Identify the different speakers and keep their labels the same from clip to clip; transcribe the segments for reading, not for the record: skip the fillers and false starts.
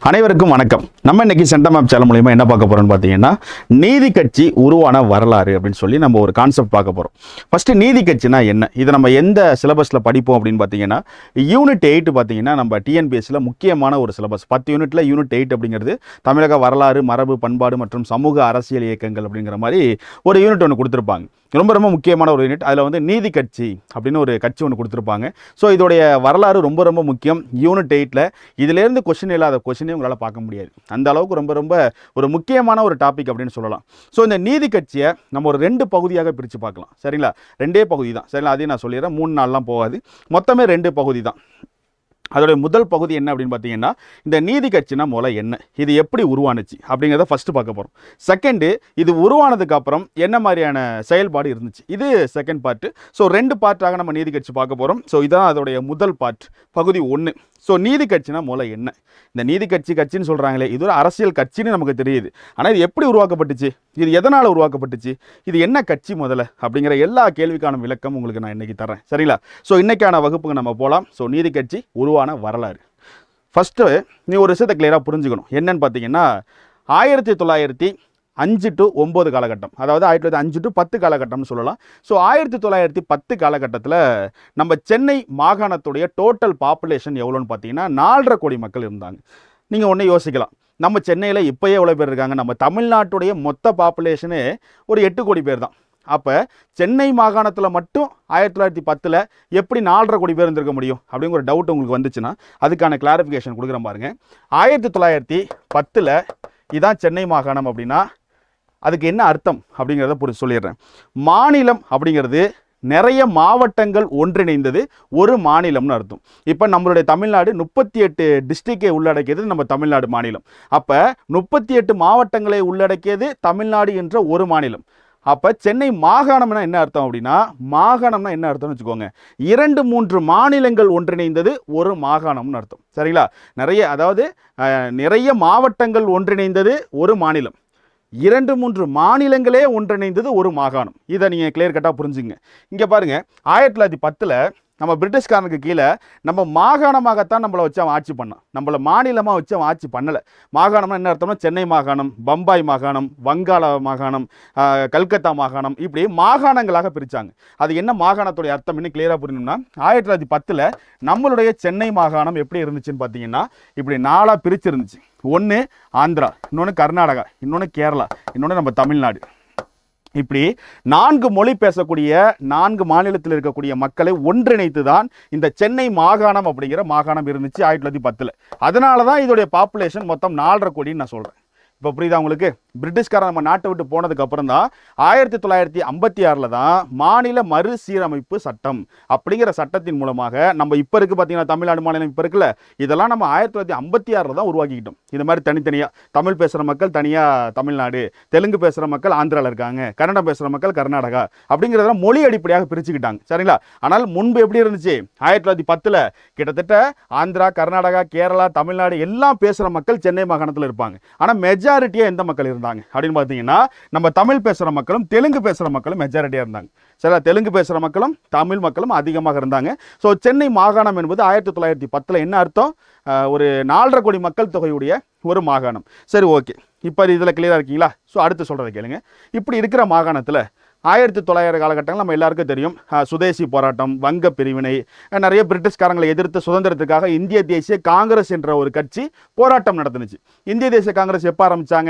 Speaker 1: அனைவருக்கும் வணக்கம். நம்ம இன்னைக்கு CentumAPP சேனல் மூலமா என்ன பார்க்க போறோம்னு பார்த்தீங்கன்னா, நீதி கட்சி உருவான வரலாறு அப்படின்னு சொல்லி நம்ம ஒரு கான்செப்ட் பார்க்க போறோம். ஃபர்ஸ்ட் நீதி கட்சினா என்ன? இதை நம்ம எந்த சிலபஸ்ல படிப்போம் அப்படின்னு பார்த்தீங்கன்னா, யூனிட் 8 பார்த்தீங்கன்னா நம்ம TNPSCல முக்கியமான ஒரு சிலபஸ். 10 யூனிட்ல யூனிட் 8 அப்படிங்கிறது தமிழக வரலாறு, மரபு, பண்பாடு மற்றும் சமூக அரசியல் இயக்கங்கள் அப்படிங்கிற மாதிரி ஒரு யூனிட் ஒன்று கொடுத்துருப்பாங்க. ரொம்ப ரொம்ப முக்கியமான ஒரு யூனிட். அதில் வந்து நீதி கட்சி அப்படின்னு ஒரு கட்சி ஒன்று கொடுத்துருப்பாங்க. ஸோ இதோடைய வரலாறு ரொம்ப ரொம்ப முக்கியம். யூனிட் 8ல் இதிலேருந்து கொஸ்டின் இல்லாத கொஸ்டினே உங்களால் பார்க்க முடியாது. அந்த அளவுக்கு ரொம்ப ரொம்ப ஒரு முக்கியமான ஒரு டாபிக் அப்படின்னு சொல்லலாம். ஸோ இந்த நீதி கட்சியை நம்ம ஒரு 2 பகுதியாக பிரித்து பார்க்கலாம். சரிங்களா? 2 பகுதி தான். சரிங்களா? அதையும் நான் சொல்லிடுறேன். 3 நாள்லாம் போகாது. மொத்தமே 2 பகுதி தான். அதோடைய முதல் பகுதி என்ன அப்படின்னு பார்த்தீங்கன்னா, இந்த நீதி கட்சினா முதல்ல என்ன, இது எப்படி உருவானுச்சு அப்படிங்கிறத ஃபர்ஸ்ட் பார்க்க போகிறோம். செகண்டு, இது உருவானதுக்கு அப்புறம் என்ன மாதிரியான செயல்பாடு இருந்துச்சு, இது செகண்ட் பார்ட்டு. ஸோ 2 பார்ட்டாக நம்ம நீதி கட்சி பார்க்க போகிறோம். ஸோ இதான் அதோடைய முதல் பார்ட், பகுதி 1. ஸோ நீதி கட்சினா முதல்ல என்ன? இந்த நீதி கட்சின்னு சொல்கிறாங்களே, இது ஒரு அரசியல் கட்சின்னு நமக்கு தெரியுது. ஆனால் இது எப்படி உருவாக்கப்பட்டுச்சு, இது எதனால் உருவாக்கப்பட்டுச்சு, இது என்ன கட்சி முதல்ல அப்படிங்கிற எல்லா கேள்விக்கான விளக்கம் உங்களுக்கு நான் இன்றைக்கி தரேன். சரிங்களா? ஸோ இன்றைக்கான வகுப்புக்கு நம்ம போகலாம். ஸோ நீதி கட்சி உருவான வரலாறு. ஃபஸ்ட்டு நீ ஒரு விஷயத்தை கிளியராக புரிஞ்சுக்கணும். என்னன்னு பார்த்தீங்கன்னா, 1905 to 9 காலகட்டம், அதாவது 1905 to 10 காலகட்டம்னு சொல்லலாம். ஸோ 1910 காலகட்டத்தில் நம்ம சென்னை மாகாணத்துடைய டோட்டல் பாப்புலேஷன் எவ்வளோன்னு பார்த்தீங்கன்னா 4.5 கோடி மக்கள் இருந்தாங்க. நீங்கள் ஒன்று யோசிக்கலாம், நம்ம சென்னையில் இப்போயே எவ்வளோ பேர் இருக்காங்க? நம்ம தமிழ்நாட்டுடைய மொத்த பாப்புலேஷனே ஒரு 8 கோடி பேர் தான். அப்போ சென்னை மாகாணத்தில் மட்டும் 1910 எப்படி 4.5 கோடி பேர் இருந்திருக்க முடியும் அப்படிங்கிற ஒரு டவுட் உங்களுக்கு வந்துச்சுன்னா அதுக்கான கிளாரிஃபிகேஷன் கொடுக்குறேன் பாருங்க. 1910 இதான் சென்னை மாகாணம் அப்படின்னா அதுக்கு என்ன அர்த்தம் அப்படிங்கிறத சொல்லிடுறேன். மாநிலம் அப்படிங்கிறது நிறைய மாவட்டங்கள் ஒன்றிணைந்தது ஒரு மாநிலம்னு அர்த்தம். இப்போ நம்மளுடைய தமிழ்நாடு 38 டிஸ்ட்ரிக்டை உள்ளடக்கியது நம்ம தமிழ்நாடு மாநிலம். அப்போ 38 மாவட்டங்களை உள்ளடக்கியது தமிழ்நாடு என்ற ஒரு மாநிலம். அப்போ சென்னை மாகாணம்னா என்ன அர்த்தம் அப்படின்னா, மாகாணம்னா என்ன அர்த்தம்னு வச்சுக்கோங்க, 2-3 மாநிலங்கள் ஒன்றிணைந்தது ஒரு மாகாணம்னு அர்த்தம். சரிங்களா? நிறைய மாவட்டங்கள் ஒன்றிணைந்தது ஒரு மாநிலம், 2-3 மாநிலங்களே ஒன்றிணைந்தது ஒரு மாகாணம். இதை நீங்கள் கிளியர் கட்டாக புரிஞ்சுங்க. இங்கே பாருங்கள், 1910 நம்ம பிரிட்டிஷ்காரனுக்கு கீழே நம்ம மாகாணமாகத்தான் நம்மளை வச்சு அவன் ஆட்சி பண்ணான். நம்மளை மாநிலமாக வச்சு அவன் ஆட்சி பண்ணலை. மாகாணம்னா என்ன அர்த்தம்னா, சென்னை மாகாணம், பம்பாய் மாகாணம், வங்காள மாகாணம், கல்கத்தா மாகாணம், இப்படி மாகாணங்களாக பிரித்தாங்க. அது என்ன மாகாணத்துடைய அர்த்தம் இன்னும் கிளியராக புரியணும்னா, 1910 நம்மளுடைய சென்னை மாகாணம் எப்படி இருந்துச்சுன்னு பார்த்தீங்கன்னா, இப்படி 4ஆக பிரிச்சிருந்துச்சு. ஒன்று ஆந்திரா, இன்னொன்று கர்நாடகா, இன்னொன்று கேரளா, இன்னொன்று நம்ம தமிழ்நாடு. இப்படி 4 மொழி பேசக்கூடிய 4 மாநிலத்தில் இருக்கக்கூடிய மக்களை ஒன்றிணைத்து தான் இந்த சென்னை மாகாணம் அப்படிங்கிற மாகாணம் இருந்துச்சு 1910. அதனால தான் இதோடைய பாப்புலேஷன் மொத்தம் 4.5 கோடின்னு நான் சொல்கிறேன். இப்போ புரியுதா உங்களுக்கு? பிரிட்டிஷ்காரன் நம்ம நாட்டை விட்டு போனதுக்கு அப்புறம் தான் 1956 தான் மாநில மறுசீரமைப்பு சட்டம் அப்படிங்கிற சட்டத்தின் மூலமாக நம்ம இப்போ இருக்குது பார்த்தீங்கன்னா தமிழ்நாடு மாநிலம் இப்போ இருக்குல்ல, இதெல்லாம் நம்ம 1956 தான் உருவாக்கிக்கிட்டோம். இது மாதிரி தனித்தனியாக தமிழ் பேசுகிற மக்கள் தனியாக தமிழ்நாடு, தெலுங்கு பேசுகிற மக்கள் ஆந்திராவில் இருக்காங்க, கன்னடம் பேசுகிற மக்கள் கர்நாடகா அப்படிங்கிறதெல்லாம் மொழி அடிப்படையாக பிரிச்சுக்கிட்டாங்க. சரிங்களா? ஆனால் முன்பு எப்படி இருந்துச்சு? 1910 கிட்டத்தட்ட ஆந்திரா, கர்நாடகா, கேரளா, தமிழ்நாடு எல்லாம் பேசுகிற மக்கள் சென்னை மாகாணத்தில் இருப்பாங்க. ஆனால் மெஜாரிட்டியாக எந்த மக்கள் இருந்தாங்க அப்படின்னு பார்த்தீங்கன்னா, நம்ம தமிழ் பேசுகிற மக்களும் தெலுங்கு பேசுகிற மக்களும் மெஜாரிட்டியாக இருந்தாங்க. சரிங்களா? தெலுங்கு பேசுகிற மக்களும் தமிழ் மக்களும் அதிகமாக இருந்தாங்க. ஸோ சென்னை மாகாணம் என்பது 1910 என்ன அர்த்தம்? ஒரு 4.5 கோடி மக்கள் தொகையுடைய ஒரு மாகாணம். சரி, ஓகே. இப்போ இதில் கிளியராக இருக்கீங்களா? ஸோ அடுத்து சொல்கிறத கேளுங்க. இப்படி இருக்கிற மாகாணத்தில் 1900 காலகட்டங்கள் நம்ம எல்லாருக்கும் தெரியும். சுதேசி போராட்டம், வங்க பிரிவினை, நிறைய பிரிட்டிஷ்காரங்களை எதிர்த்து சுதந்திரத்துக்காக இந்திய தேசிய காங்கிரஸ் என்ற ஒரு கட்சி போராட்டம் நடத்துனுச்சு. இந்திய தேசிய காங்கிரஸ் எப்போ ஆரம்பித்தாங்க?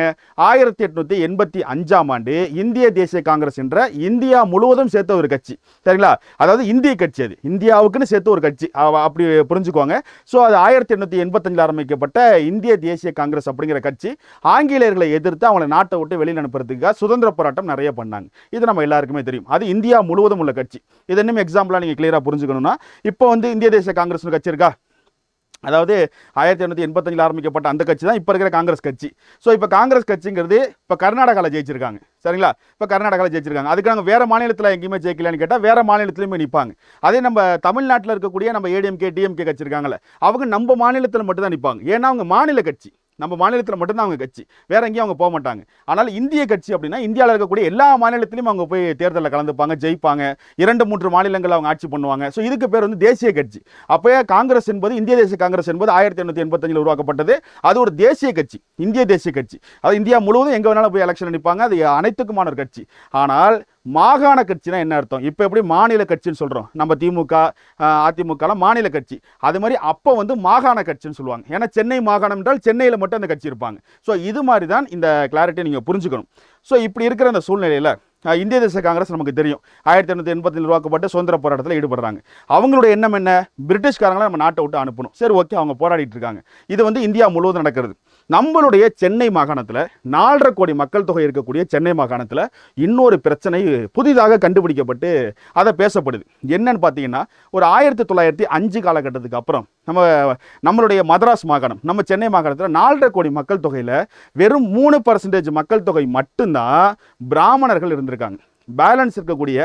Speaker 1: 1885ஆம் ஆண்டு இந்திய தேசிய காங்கிரஸ் என்ற இந்தியா முழுவதும் சேர்த்த ஒரு கட்சி. சரிங்களா? அதாவது இந்திய கட்சி, அது இந்தியாவுக்குன்னு சேர்த்து ஒரு கட்சி, அப்படி புரிஞ்சுக்கோங்க. ஸோ அது 1885 ஆரம்பிக்கப்பட்ட இந்திய தேசிய காங்கிரஸ் அப்படிங்கிற கட்சி ஆங்கிலேயர்களை எதிர்த்து அவங்களை நாட்டை விட்டு வெளியில் அனுப்புறதுக்காக சுதந்திர போராட்டம் நிறைய பண்ணாங்க. இது நம்ம எல்லாருக்குமே தெரியும். அது இந்தியா முழுவதும் உள்ள கட்சி. இது இன்னும் எக்ஸாம்பிளா நீங்க கிளியரா புரிஞ்சுக்கணும்னா, இப்போ வந்து இந்திய தேசிய காங்கிரஸ் கட்சி இருக்கா, அதாவது 1885 ஆரம்பிக்கப்பட்ட அந்த கட்சி தான் இப்போ இருக்கிற காங்கிரஸ் கட்சி. ஸோ இப்போ காங்கிரஸ் கட்சிங்கிறது இப்போ கர்நாடகாவில் ஜெயிச்சிருக்காங்க. சரிங்களா? இப்போ கர்நாடகாவில் ஜெயிச்சிருக்காங்க. அதுக்கு நாங்கள் வேறு மாநிலத்தில் எங்கேயுமே ஜெயிக்கலான்னு கேட்டால் வேறு மாநிலத்திலையுமே நிற்பாங்க. அதே நம்ம தமிழ்நாட்டில் இருக்கக்கூடிய நம்ம ஏடிஎம்கே டிஎம்கே கட்சி இருக்காங்கல்ல, அவங்க நம்ம மாநிலத்தில் மட்டும் தான் நிற்பாங்க. ஏன்னா அவங்க மாநில கட்சி. நம்ம மாநிலத்தில் மட்டும்தான் அவங்க கட்சி, வேற எங்கேயும் அவங்க போக மாட்டாங்க. ஆனால் இந்திய கட்சி அப்படின்னா இந்தியாவில் இருக்கக்கூடிய எல்லா மாநிலத்திலையும் அவங்க போய் தேர்தலில் கலந்துப்பாங்க, ஜெயிப்பாங்க, 2-3 மாநிலங்கள் அவங்க ஆட்சி பண்ணுவாங்க. ஸோ இதுக்கு பேர் வந்து தேசிய கட்சி. அப்போயே காங்கிரஸ் என்பது, இந்திய தேசிய காங்கிரஸ் என்பது 1885 உருவாக்கப்பட்டது. அது ஒரு தேசிய கட்சி, இந்திய தேசிய கட்சி. அது இந்தியா முழுவதும் எங்கே வேணாலும் போய் எலெக்ஷன் நிற்பாங்க, அது அனைத்துக்குமான ஒரு கட்சி. ஆனால் மாகாண கட்சினா என்ன அர்த்தம்? இப்போ எப்படி மாநில கட்சின்னு சொல்கிறோம், நம்ம திமுக அதிமுகலாம் மாநில கட்சி, அது மாதிரி அப்போ வந்து மாகாண கட்சின்னு சொல்லுவாங்க. ஏன்னா சென்னை மாகாணம் என்றால் சென்னையில் மட்டும் அந்த கட்சி இருப்பாங்க. ஸோ இது மாதிரி தான் இந்த கிளாரிட்டியை நீங்கள் புரிஞ்சுக்கணும். ஸோ இப்படி இருக்கிற அந்த சூழ்நிலையில் இந்திய தேசிய காங்கிரஸ் நமக்கு தெரியும் 1887 உருவாக்கப்பட்ட சுதந்திர போராட்டத்தில் ஈடுபடுறாங்க. அவங்களுடைய எண்ணம் என்ன? பிரிட்டிஷ்காரங்களை நம்ம நாட்டை விட்டு அனுப்பணும். சரி, ஓகே, அவங்க போராடிட்டு இருக்காங்க. இது வந்து இந்தியா முழுவதும் நடக்கிறது. நம்மளுடைய சென்னை மாகாணத்தில் 4.5 கோடி மக்கள் தொகை இருக்கக்கூடிய சென்னை மாகாணத்தில் இன்னொரு பிரச்சனை புதிதாக கண்டுபிடிக்கப்பட்டு அதை பேசப்படுது. என்னன்னு பார்த்தீங்கன்னா, ஒரு 1905 காலகட்டத்துக்கு அப்புறம் நம்மளுடைய மதராஸ் மாகாணம், நம்ம சென்னை மாகாணத்தில் 4.5 கோடி மக்கள் தொகையில் வெறும் 3% மக்கள் தொகை மட்டும்தான் பிராமணர்கள் இருந்திருக்காங்க. பேலன்ஸ் இருக்கக்கூடிய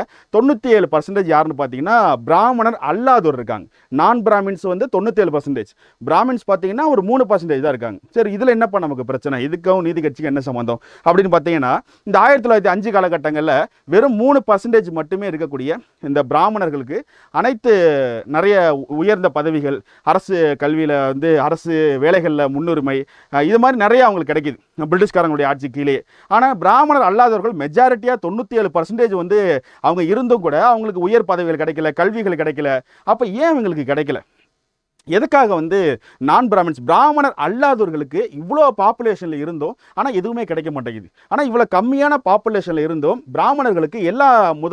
Speaker 1: 97% யாருன்னு பார்த்தீங்கன்னா பிராமணர் அல்லாதோர் இருக்காங்க. நான் பிராமின்ஸ் வந்து 97%, பிராமின்ஸ் பார்த்தீங்கன்னா ஒரு 3% தான் இருக்காங்க. சரி, இதில் என்னப்பா நமக்கு பிரச்சனை, இதுக்கும் நீதி கட்சிக்கு என்ன சம்பந்தம் அப்படின்னு பார்த்தீங்கன்னா, இந்த 1905 காலகட்டங்களில் வெறும் 3% மட்டுமே இருக்கக்கூடிய இந்த பிராமணர்களுக்கு அனைத்து நிறைய உயர்ந்த பதவிகள், அரசு கல்வியில் வந்து அரசு வேலைகளில் முன்னுரிமை, இது மாதிரி நிறைய அவங்களுக்கு கிடைக்குது பிரிட்டிஷ்காரங்களுடைய ஆட்சி கீழே. ஆனால் பிராமணர் அல்லாதவர்கள் மெஜாரிட்டியாக 97% வந்து அவங்க இருந்தும் கூட அவங்களுக்கு உயர் பதவிகள் கிடைக்கல, கல்விகள் கிடைக்கல. அப்ப ஏன் இவங்களுக்கு கிடைக்கல? எதுக்காக வந்து நான் பிராமின்ஸ், பிராமணர் அல்லாதவர்களுக்கு இவ்வளோ பாப்புலேஷனில் இருந்தோம் ஆனால் எதுவுமே கிடைக்க மாட்டேங்குது. ஆனால் இவ்வளோ கம்மியான பாப்புலேஷனில் இருந்தும் பிராமணர்களுக்கு எல்லா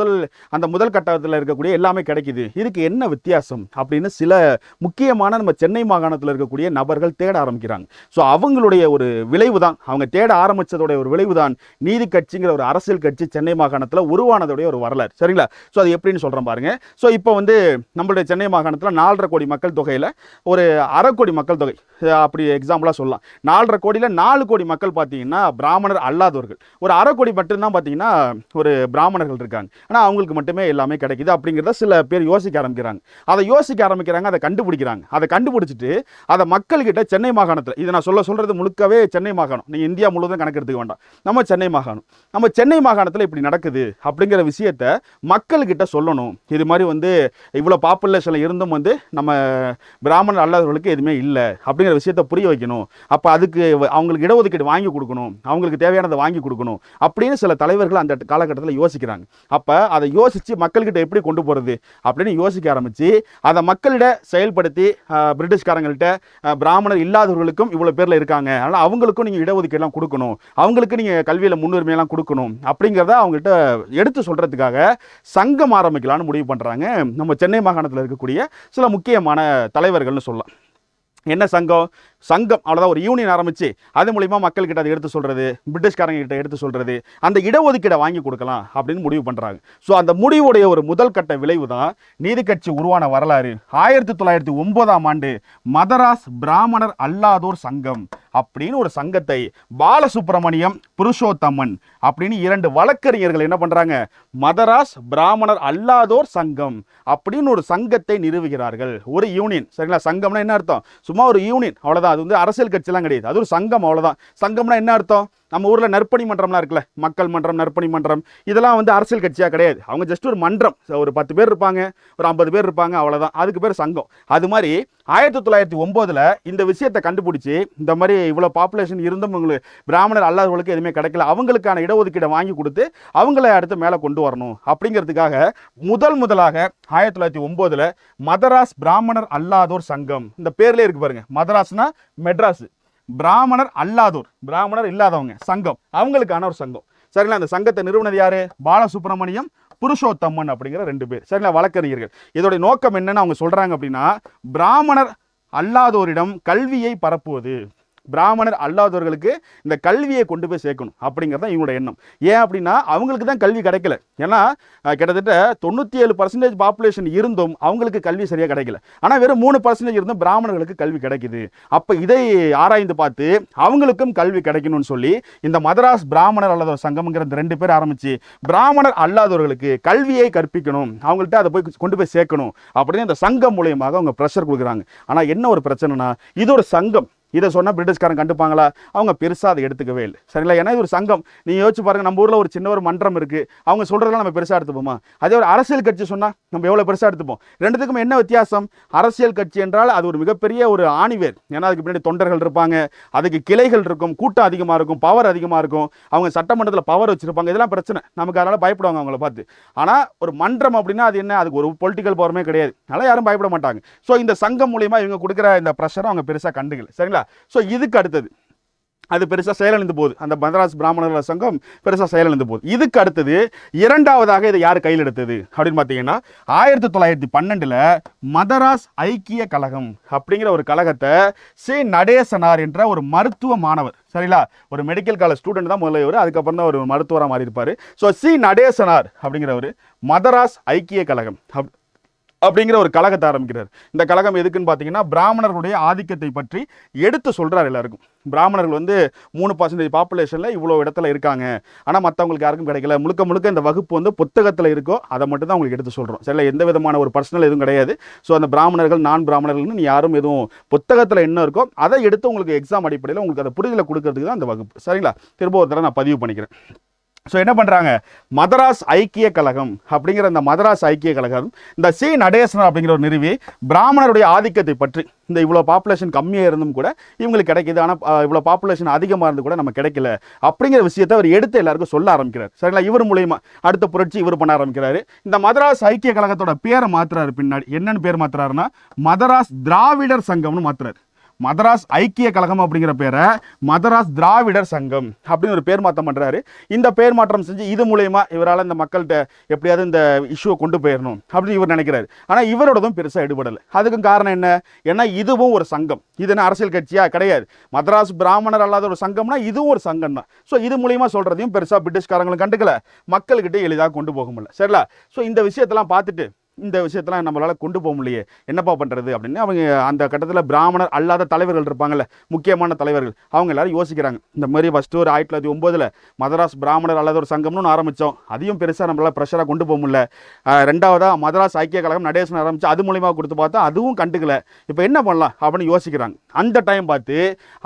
Speaker 1: முதல் கட்டத்தில் இருக்கக்கூடிய எல்லாமே கிடைக்குது. இதுக்கு என்ன வித்தியாசம் அப்படின்னு சில முக்கியமான நம்ம சென்னை மாகாணத்தில் இருக்கக்கூடிய நபர்கள் தேட ஆரம்பிக்கிறாங்க. ஸோ அவங்களுடைய ஒரு விளைவு தான், அவங்க தேட ஆரம்பித்ததோடைய ஒரு விளைவு தான் நீதி கட்சிங்கிற ஒரு அரசியல் கட்சி சென்னை மாகாணத்தில் உருவானதோடைய ஒரு வரலாறு. சரிங்களா? ஸோ அது எப்படின்னு சொல்கிறேன் பாருங்க. ஸோ இப்போ வந்து நம்மளுடைய சென்னை மாகாணத்தில் 4.5 கோடி மக்கள் தொகையில் ஒரு 1/2 கோடி மக்கள் தொகை, அப்படி எக்ஸாம்பிளாக சொல்லலாம். 4.5 கோடியில் 4 கோடி மக்கள் பார்த்தீங்கன்னா பிராமணர் அல்லாதவர்கள், ஒரு 1/2 கோடி மட்டும்தான் பார்த்தீங்கன்னா ஒரு பிராமணர்கள் இருக்காங்க. ஆனால் அவங்களுக்கு மட்டுமே எல்லாமே கிடைக்குது அப்படிங்கிறத சில பேர் யோசிக்க ஆரம்பிக்கிறாங்க. அதை கண்டுபிடிக்கிறாங்க. அதை கண்டுபிடிச்சிட்டு அதை மக்கள்கிட்ட சென்னை மாகாணத்தில், இதை நான் சொல்றது முழுக்கவே சென்னை மாகாணம், நீங்கள் இந்தியா முழுவதும் கணக்கெடுத்துக்க வேண்டாம், நம்ம சென்னை மாகாணத்தில் இப்படி நடக்குது அப்படிங்கிற விஷயத்தை மக்கள்கிட்ட சொல்லணும். இது மாதிரி வந்து இவ்வளோ பாப்புலேஷனில் இருந்தும் வந்து நம்ம பிராமணர் அல்லாதவர்களுக்கு எதுவுமே இல்லை அப்படிங்கிற விஷயத்தை புரிய வைக்கணும். அப்போ அதுக்கு அவங்களுக்கு இடஒதுக்கீடு வாங்கி கொடுக்கணும், அவங்களுக்கு தேவையானதை வாங்கி கொடுக்கணும் அப்படின்னு சில தலைவர்கள் அந்த காலகட்டத்தில் யோசிக்கிறாங்க. அப்போ அதை யோசித்து மக்கள்கிட்ட எப்படி கொண்டு போகிறது அப்படின்னு யோசிக்க ஆரம்பித்து அதை மக்களிட செயல்படுத்தி பிரிட்டிஷ்காரங்கள்ட்ட பிராமணர் இல்லாதவர்களுக்கும் இவ்வளோ பேரில் இருக்காங்க, அதனால் அவங்களுக்கும் நீங்கள் இடஒதுக்கீடுலாம் கொடுக்கணும், அவங்களுக்கு நீங்கள் கல்வியில் முன்னுரிமையெல்லாம் கொடுக்கணும் அப்படிங்கிறத அவங்கள்ட்ட எடுத்து சொல்கிறதுக்காக சங்கம் ஆரம்பிக்கலான்னு முடிவு பண்ணுறாங்க நம்ம சென்னை மாகாணத்தில் இருக்கக்கூடிய சில முக்கியமான தலைவர்கள்னு சொல்லலாம். என்ன சங்கம்? அவ்வளோதான், ஒரு யூனியன் ஆரம்பிச்சு அது மூலிமா மக்கள்கிட்ட அதை எடுத்து சொல்கிறது, பிரிட்டிஷ்காரங்க கிட்ட எடுத்து சொல்கிறது, அந்த இடஒதுக்கீடை வாங்கி கொடுக்கலாம் அப்படின்னு முடிவு பண்ணுறாங்க. ஸோ அந்த முடிவுடைய ஒரு முதல் கட்ட விளைவு தான் நீதி கட்சி உருவான வரலாறு. 1909ஆம் ஆண்டு மதராஸ் பிராமணர் அல்லாதோர் சங்கம் அப்படின்னு ஒரு சங்கத்தை பாலசுப்ரமணியம், புருஷோத்தமன் அப்படின்னு 2 வழக்கறிஞர்கள் என்ன பண்ணுறாங்க, மதராஸ் பிராமணர் அல்லாதோர் சங்கம் அப்படின்னு ஒரு சங்கத்தை நிறுவுகிறார்கள். ஒரு யூனியன். சரிங்களா? சங்கம்னா என்ன அர்த்தம்? சும்மா ஒரு யூனியன், அவ்வளோதான். அது வந்து அரசியல் கட்சியெல்லாம் கிடையாது, அது ஒரு சங்கம், அவ்வளோதான். சங்கம்னா என்ன அர்த்தம்? நம்ம ஊரில் நற்பணி மன்றம்லாம் இருக்குல்ல, மக்கள் மன்றம், நற்பணி மன்றம், இதெல்லாம் வந்து அரசியல் கட்சியாக கிடையாது. அவங்க ஜஸ்ட் ஒரு மன்றம், ஒரு 10 பேர் இருப்பாங்க, ஒரு 50 பேர் இருப்பாங்க, அவ்வளோதான். அதுக்கு பேர் சங்கம். அது மாதிரி 1909 இந்த விஷயத்தை கண்டுபிடிச்சி, இந்த மாதிரி இவ்வளோ பாப்புலேஷன் இருந்தும் உங்களுக்கு பிராமணர் அல்லாதவர்களுக்கு எதுவுமே கிடைக்கல, அவங்களுக்கான இடஒதுக்கீடை வாங்கி கொடுத்து அவங்கள அடுத்து மேலே கொண்டு வரணும் அப்படிங்கிறதுக்காக முதலாக 1909 மதராஸ் பிராமணர் அல்லாதோர் சங்கம், இந்த பேர்லேயே இருக்கு பாருங்க, மதராஸ்னா மெட்ராஸ், பிராமணர் அல்லாதோர், பிராமணர் இல்லாதவங்க சங்கம், அவங்களுக்கான ஒரு சங்கம். சரிங்களா? அந்த சங்கத்தை நிறுவனது யாரு? பாலசுப்ரமணியம், புருஷோத்தமன் அப்படிங்கிற 2 பேர். சரிங்களா? வழக்கறிஞர்கள். இதோட நோக்கம் என்னன்னு அவங்க சொல்றாங்க அப்படின்னா, பிராமணர் அல்லாதோரிடம் கல்வியை பரப்புவது, பிராமணர் அல்லாதவர்களுக்கு இந்த கல்வியை கொண்டு போய் சேர்க்கணும் அப்படிங்கிறது தான் இவங்களோட எண்ணம். ஏன் அப்படின்னா அவங்களுக்கு தான் கல்வி கிடைக்கல. ஏன்னா கிட்டத்தட்ட 97% பாப்புலேஷன் இருந்தும் அவங்களுக்கு கல்வி சரியாக கிடைக்கல. ஆனால் வெறும் 3% இருந்தும் பிராமணர்களுக்கு கல்வி கிடைக்குது. அப்போ இதை ஆராய்ந்து பார்த்து அவங்களுக்கும் கல்வி கிடைக்கணும்னு சொல்லி இந்த மதராஸ் பிராமணர் அல்லாதவர் சங்கம்ங்கிற 2 பேர் ஆரம்பித்து பிராமணர் அல்லாதவர்களுக்கு கல்வியை கற்பிக்கணும், அவங்கள்ட்ட அதை போய் கொண்டு போய் சேர்க்கணும் அப்படின்னு இந்த சங்கம் மூலியமாக அவங்க ப்ரெஷர் கொடுக்குறாங்க. ஆனால் என்ன ஒரு பிரச்சனைனா, இது ஒரு சங்கம், இதை சொன்னால் பிரிட்டிஷ்காரன் கண்டுப்பாங்களா? அவங்க பெருசாக அதை எடுத்துக்கவே இல்லை. சரிங்களா? ஏன்னா இது ஒரு சங்கம். நீங்கள் யோசிச்சு பாருங்கள், நம்ம ஊரில் ஒரு சின்ன ஒரு மன்றம் இருக்குது, அவங்க சொல்கிறதெல்லாம் நம்ம பெருசாக எடுத்துப்போமா? அதே ஒரு அரசியல் கட்சி சொன்னால் நம்ம எவ்வளோ பெருசாக எடுத்துப்போம்? ரெண்டுத்துக்கும் என்ன வித்தியாசம்? அரசியல் கட்சி என்றால் அது ஒரு மிகப்பெரிய ஒரு ஆணிவேர். ஏன்னா அதுக்கு பின்னாடி தொண்டர்கள் இருப்பாங்க, அதுக்கு கிளைகள் இருக்கும், கூட்டம் அதிகமாக இருக்கும், பவர் அதிகமாக இருக்கும், அவங்க சட்டமன்றத்தில் பவர் வச்சுருப்பாங்க. இதெல்லாம் பிரச்சனை, நமக்கு அதனால் பயப்படுவாங்க அவங்கள பார்த்து. ஆனால் ஒரு மன்றம் அப்படின்னா அது என்ன? அதுக்கு ஒரு பொலிட்டிக்கல் பவருமே கிடையாது, அதனால் யாரும் பயப்பட மாட்டாங்க. ஸோ இந்த சங்கம் மூலியமாக இவங்க கொடுக்குற இந்த ப்ரெஷரை அவங்க பெருசாக கண்டுக்கல. சரிங்களா? ஸோ இதுக்கு அடுத்தது அது பெருசாக செயலிழந்து போகுது. அந்த மதராஸ் பிராமணர்கள் சங்கம் பெருசாக செயலிழந்து போகுது. இதுக்கு அடுத்தது இரண்டாவதாக இதை யார் கையில் எடுத்தது அப்படின்னு பார்த்தீங்கன்னா 1912 மதராஸ் ஐக்கிய கழகம் அப்படிங்கிற ஒரு கழகத்தை சி நடேசனார் என்ற ஒரு மருத்துவ மாணவர், சரிங்களா, ஒரு மெடிக்கல் காலேஜ் ஸ்டூடெண்ட் தான் முதல்ல இவர், அதுக்கப்புறம் தான் ஒரு மருத்துவராக மாறி இருப்பார். ஸோ சி நடேசனார் அப்படிங்கிறவர் மதராஸ் ஐக்கிய கழகம் அப்படிங்கிற ஒரு கழகத்தை ஆரம்பிக்கிறார். இந்த கழகம் எதுக்குன்னு பார்த்தீங்கன்னா பிராமணர்களுடைய ஆதிக்கத்தை பற்றி எடுத்து சொல்கிறார் எல்லாருக்கும். பிராமணர்கள் வந்து 3% பாப்புலேஷனில் இவ்வளோ இடத்துல இருக்காங்க, ஆனால் மற்றவங்களுக்கு யாருக்கும் கிடைக்கல. முழுக்க முழுக்க இந்த வகுப்பு வந்து புத்தகத்தில் இருக்கோ அதை மட்டும் தான் உங்களுக்கு எடுத்து சொல்கிறோம். சரிங்களா? எந்த விதமான ஒரு பர்சனல் எதுவும் கிடையாது. ஸோ அந்த பிராமணர்கள் நான் பிராமணர்கள்னு நீ யாரும் எதுவும் புத்தகத்தில் என்ன இருக்கோ அதை எடுத்து உங்களுக்கு எக்ஸாம் அடிப்படையில் உங்களுக்கு அதை புரிதலை கொடுக்கறதுக்கு தான் அந்த வகுப்பு. சரிங்களா? திரும்ப ஒரு தடவை நான் பதிவு பண்ணிக்கிறேன். ஸோ என்ன பண்ணுறாங்க, மதராஸ் ஐக்கிய கழகம் அப்படிங்கிற இந்த மதராஸ் ஐக்கிய கழகம் இந்த சி நடேசனார் அப்படிங்கிற ஒரு நிறுவி பிராமணருடைய ஆதிக்கத்தை பற்றி, இந்த இவ்வளோ பாப்புலேஷன் கம்மியாக இருந்தும் கூட இவங்களுக்கு கிடைக்கிது, ஆனால் இவ்வளோ பாப்புலேஷன் அதிகமாக இருந்து கூட நம்ம கிடைக்கல அப்படிங்கிற விஷயத்தை அவர் எடுத்து எல்லாருக்கும் சொல்ல ஆரம்பிக்கிறார். சரிங்களா? இவர் மூலயமா அடுத்த புரட்சி இவர் பண்ண ஆரம்பிக்கிறாரு. இந்த மதராஸ் ஐக்கிய கழகத்தோட பேரை மாற்றுறாரு. பின்னாடி என்னன்னு பேர் மாற்றுறாருன்னா மதராஸ் திராவிடர் சங்கம்னு மாற்றுறாரு. மதராஸ் ஐக்கிய கழகம் அப்படிங்கிற பேரை மதராஸ் திராவிடர் சங்கம் அப்படின்னு ஒரு பேர் மாற்றம் பண்ணுறாரு. இந்த பேர் மாற்றம் செஞ்சு இது மூலயமா இவரால் இந்த மக்கள்கிட்ட எப்படியாவது இந்த இஷ்யூவை கொண்டு போயிடணும் அப்படின்னு இவர் நினைக்கிறாரு. ஆனால் இவரோடதும் பெருசாக ஈடுபடலை. அதுக்கும் காரணம் என்ன? ஏன்னா இதுவும் ஒரு சங்கம். இது என்ன அரசியல் கட்சியா? கிடையாது. மதராஸ் பிராமணர் அல்லாத ஒரு சங்கம்னா இதுவும் ஒரு சங்கம் தான். ஸோ இது மூலயமா சொல்கிறதையும் பெருசாக பிரிட்டிஷ்காரங்களும் கண்டுக்கல, மக்கள்கிட்ட எளிதாக கொண்டு போக முடியல. சரிங்களா? ஸோ இந்த விஷயத்தெல்லாம் பார்த்துட்டு இந்த விஷயத்தெல்லாம் நம்மளால் கொண்டு போக முடியலையே, என்னப்பா பண்ணுறது அப்படின்னு அவங்க அந்த கட்டத்தில் பிராமணர் அல்லாத தலைவர்கள் இருப்பாங்கல்ல, முக்கியமான தலைவர்கள், அவங்க எல்லாரும் யோசிக்கிறாங்க. இந்த மாதிரி ஃபஸ்ட்டு ஒரு 1909 மதராஸ் பிராமணர் அல்லாத ஒரு சங்கம்னு ஆரம்பித்தோம், அதையும் பெருசாக நம்மளால் ப்ரெஷராக கொண்டு போக முடியல. ரெண்டாவதாக மதராஸ் ஐக்கிய கழகம் நடேசன் ஆரம்பித்து அது மூலியமாக கொடுத்து பார்த்தா அதுவும் கண்டுக்கல. இப்போ என்ன பண்ணலாம் அப்படின்னு யோசிக்கிறாங்க. அந்த டைம் பார்த்து